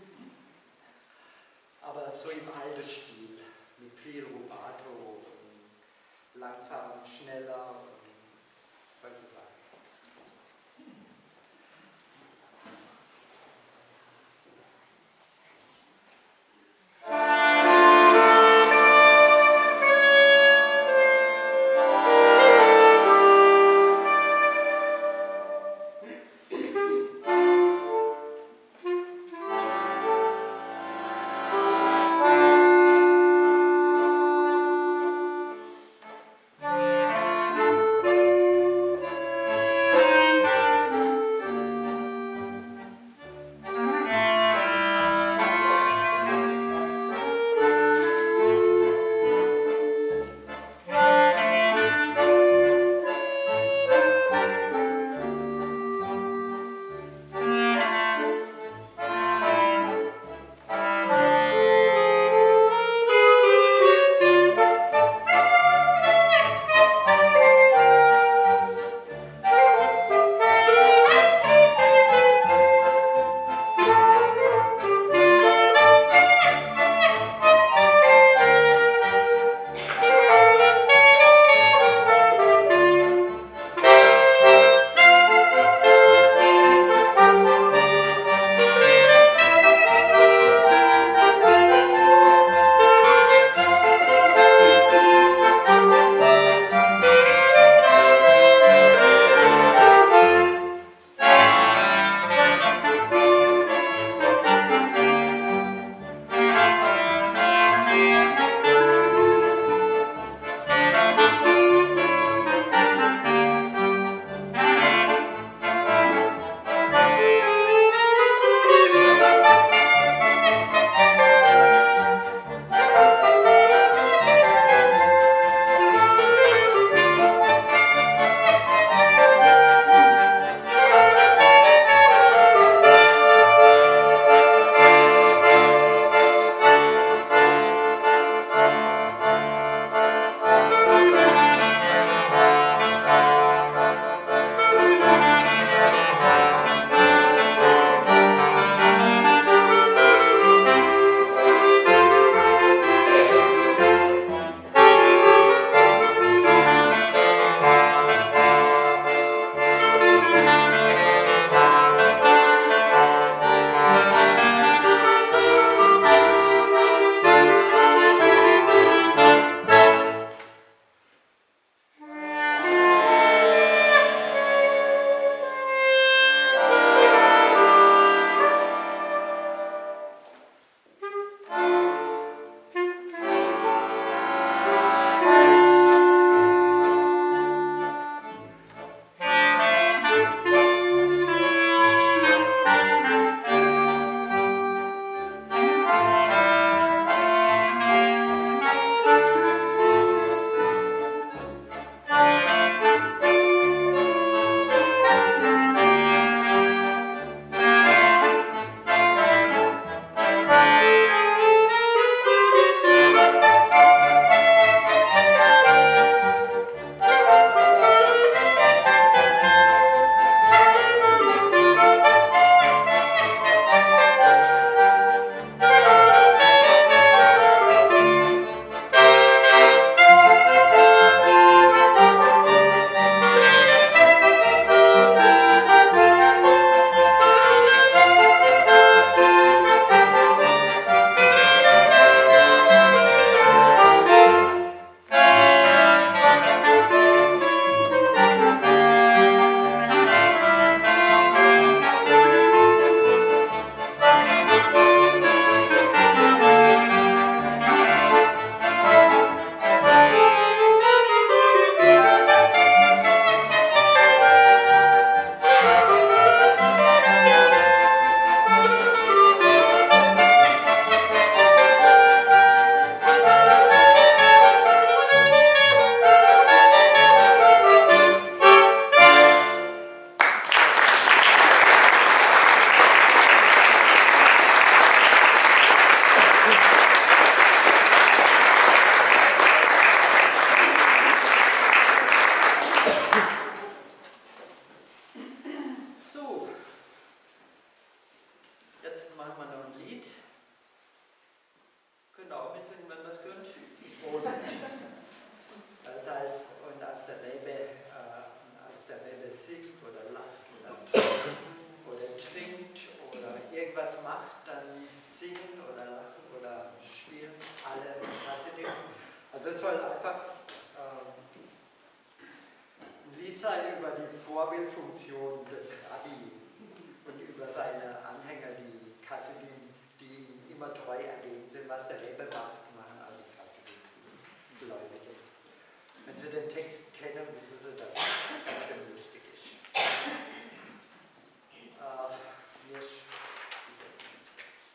Aber so im alten Stil, mit viel Rubato und langsam, schneller und solche Sachen.
Thank you.
machen wir noch ein Lied. Könnt ihr auch mitsingen, wenn das könnt. Und das heißt, und als der Rebbe, äh, als der Rebbe singt oder lacht oder, oder trinkt oder irgendwas macht, dann singen oder lachen oder spielen alle Hasidim. Also es soll einfach äh, ein Lied sein über die Vorbildfunktion des Rabbi und über seine Anhänger, die Hasidim, die ihm immer treu ergeben sind. Was der Rebbe macht, machen alle Hasidim-Gläubige. Wenn Sie den Text kennen, wissen Sie, dass es ganz schön lustig ist. Äh, mir ist dieser Text jetzt.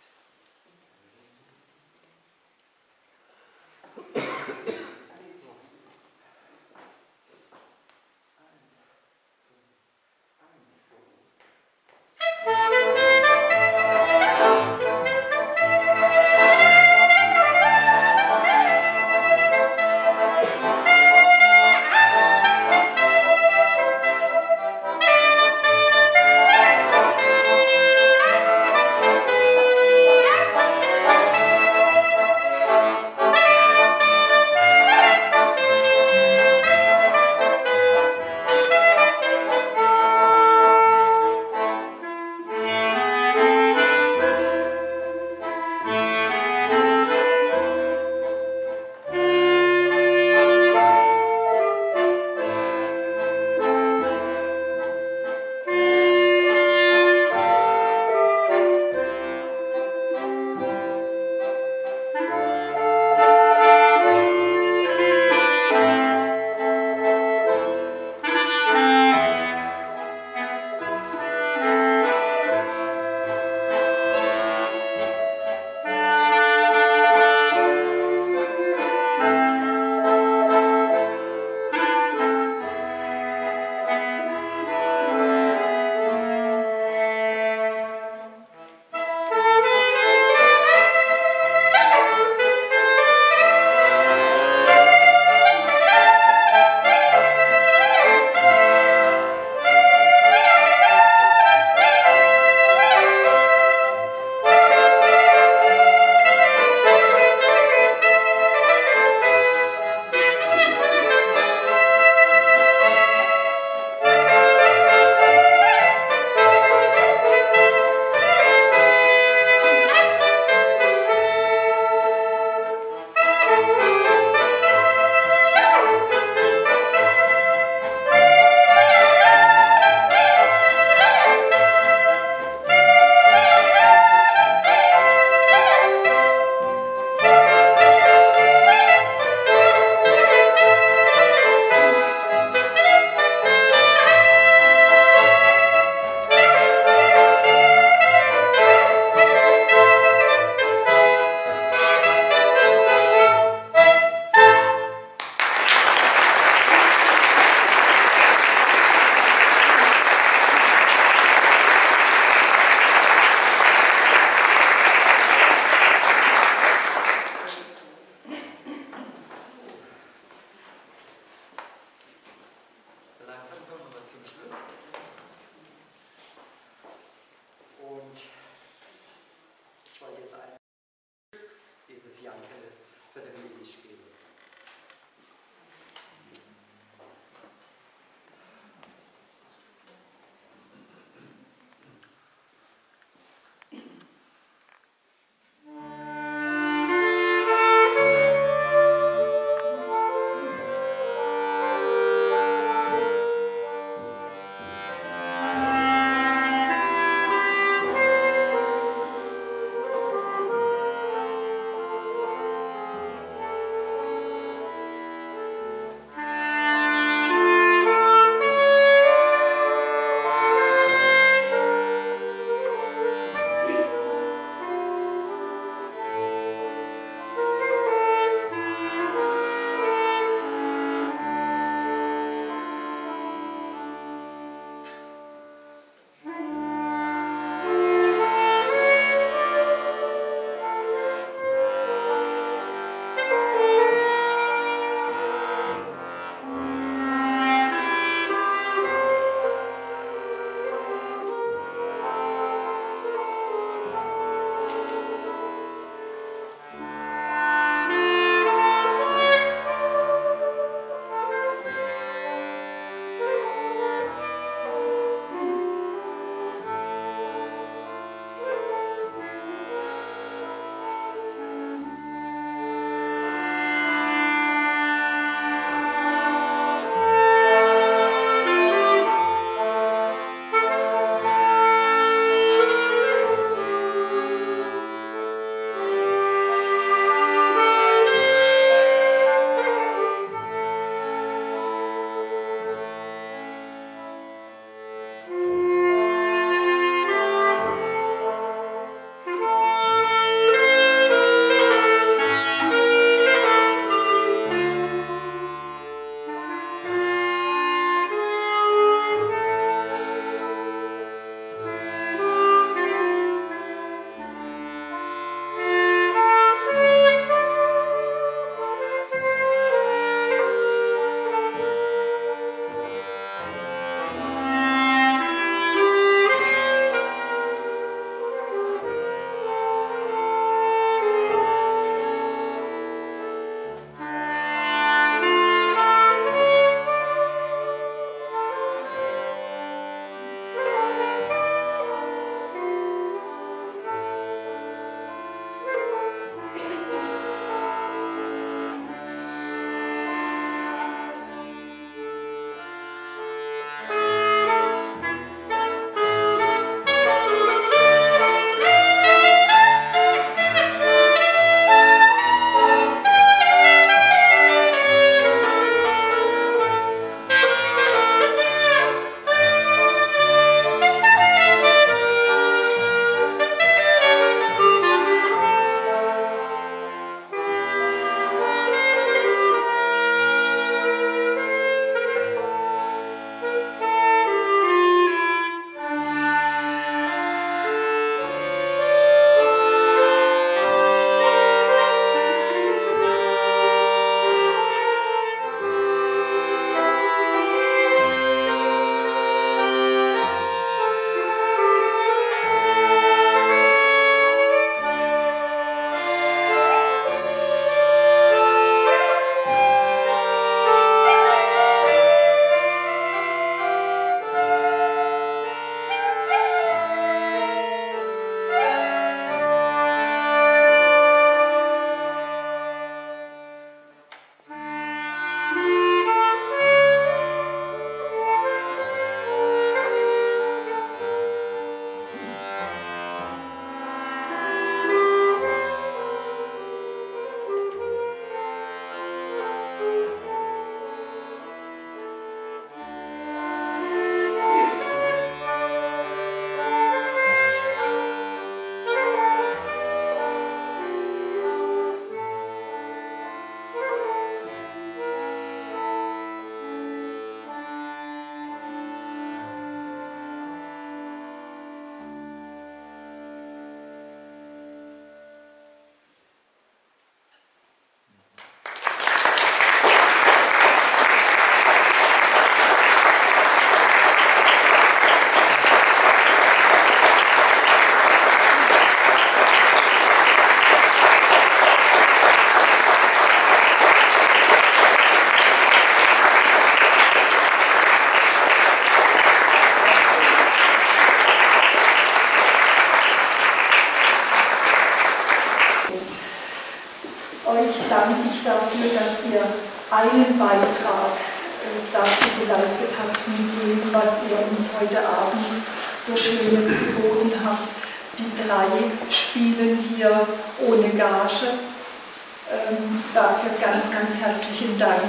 euch danke ich dafür, dass ihr einen Beitrag dazu geleistet habt mit dem, was ihr uns heute Abend so Schönes geboten habt. Die drei spielen hier ohne Gage. Ähm, dafür ganz, ganz herzlichen Dank.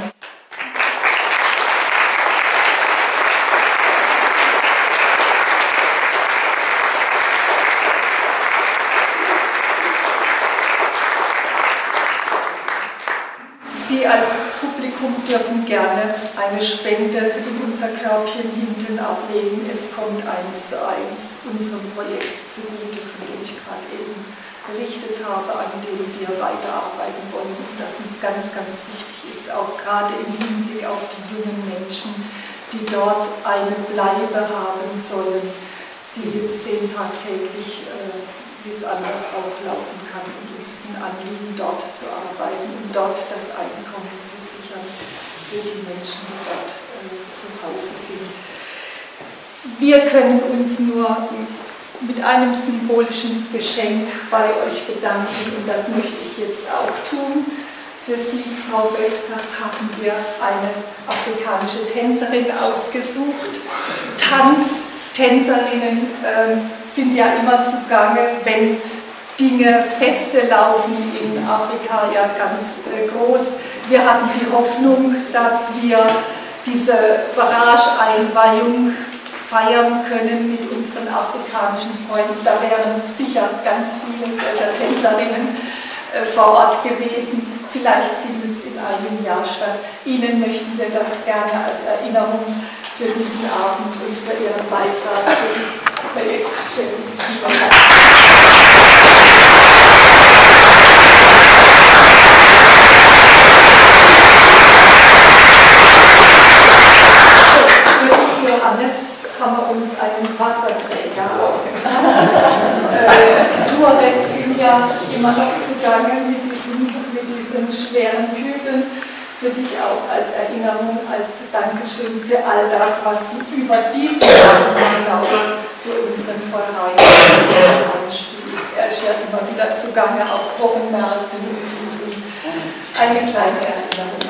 Sie als Publikum dürfen gerne eine Spende in unser Körbchen hinten ablegen. Es kommt eins zu eins unserem Projekt zugute, von dem ich gerade eben berichtet habe, an dem wir weiterarbeiten wollen und das uns ganz, ganz wichtig ist, auch gerade im Hinblick auf die jungen Menschen, die dort eine Bleibe haben sollen. Sie sehen tagtäglich, äh, wie es anders auch laufen kann und uns ist ein Anliegen, dort zu arbeiten und dort das Einkommen zu sichern für die Menschen, die dort äh, zu Hause sind. Wir können uns nur mit einem symbolischen Geschenk bei euch bedanken und das möchte ich jetzt auch tun. Für Sie, Frau Beskas, haben wir eine afrikanische Tänzerin ausgesucht. Tanz Tänzerinnen äh, sind ja immer zugange, wenn Dinge, Feste laufen in Afrika ja ganz äh, groß. Wir hatten die Hoffnung, dass wir diese Barrage-Einweihung feiern können mit unseren afrikanischen Freunden. Da wären sicher ganz viele solcher Tänzerinnen äh, vor Ort gewesen. Vielleicht findet es in einem Jahr statt. Ihnen möchten wir das gerne als Erinnerung für diesen Abend und für Ihren Beitrag für dieses Projekt schenken. Für Johannes haben wir uns einen Wasserträger ausgedacht. äh, Tuaregs sind ja immer noch zugange mit diesen, mit diesen schweren Kübeln. Für dich auch als Erinnerung, als Dankeschön für all das, was du über diesen Abend hinaus für unseren Verein anspielst. Er ist ja immer wieder zugange auf Wochenmärkten und eine kleine Erinnerung.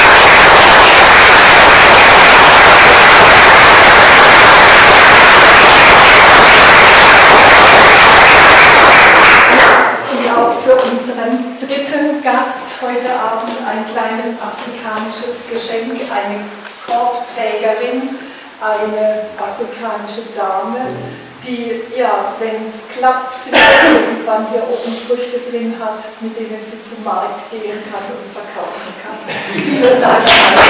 Und auch für unseren dritten Gast heute Abend ein kleines afrikanisches Geschenk, eine Korbträgerin, eine afrikanische Dame, die, ja, wenn es klappt, vielleicht irgendwann hier oben Früchte drin hat, mit denen sie zum Markt gehen kann und verkaufen kann. Vielen Dank.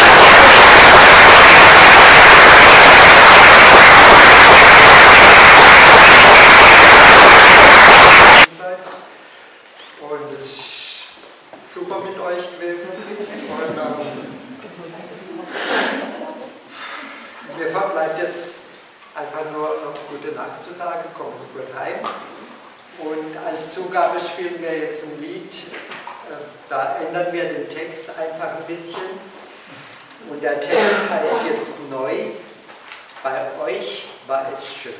Und es ist super mit euch gewesen. Und, ähm, mir bleibt jetzt einfach nur noch gute Nacht zu sagen, kommen Sie gut heim. Und als Zugabe spielen wir jetzt ein Lied, äh, da ändern wir den Text einfach ein bisschen. Und der Text heißt jetzt neu, bei euch war es schön.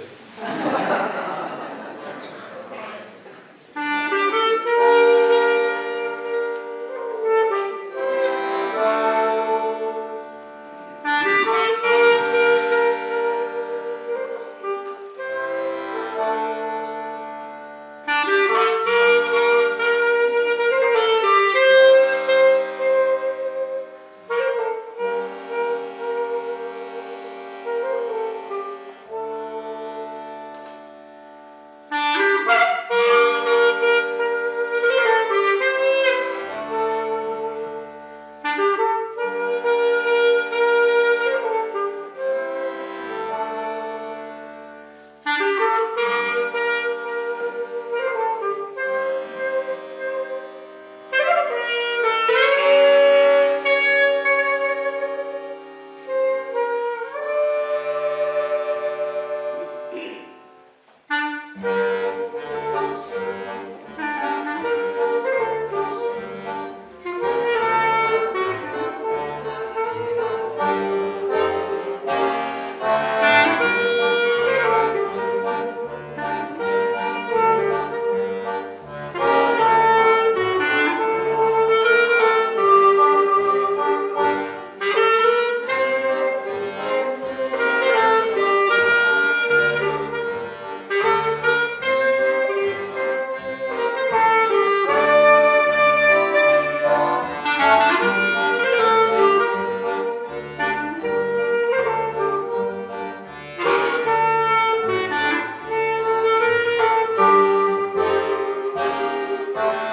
Applaus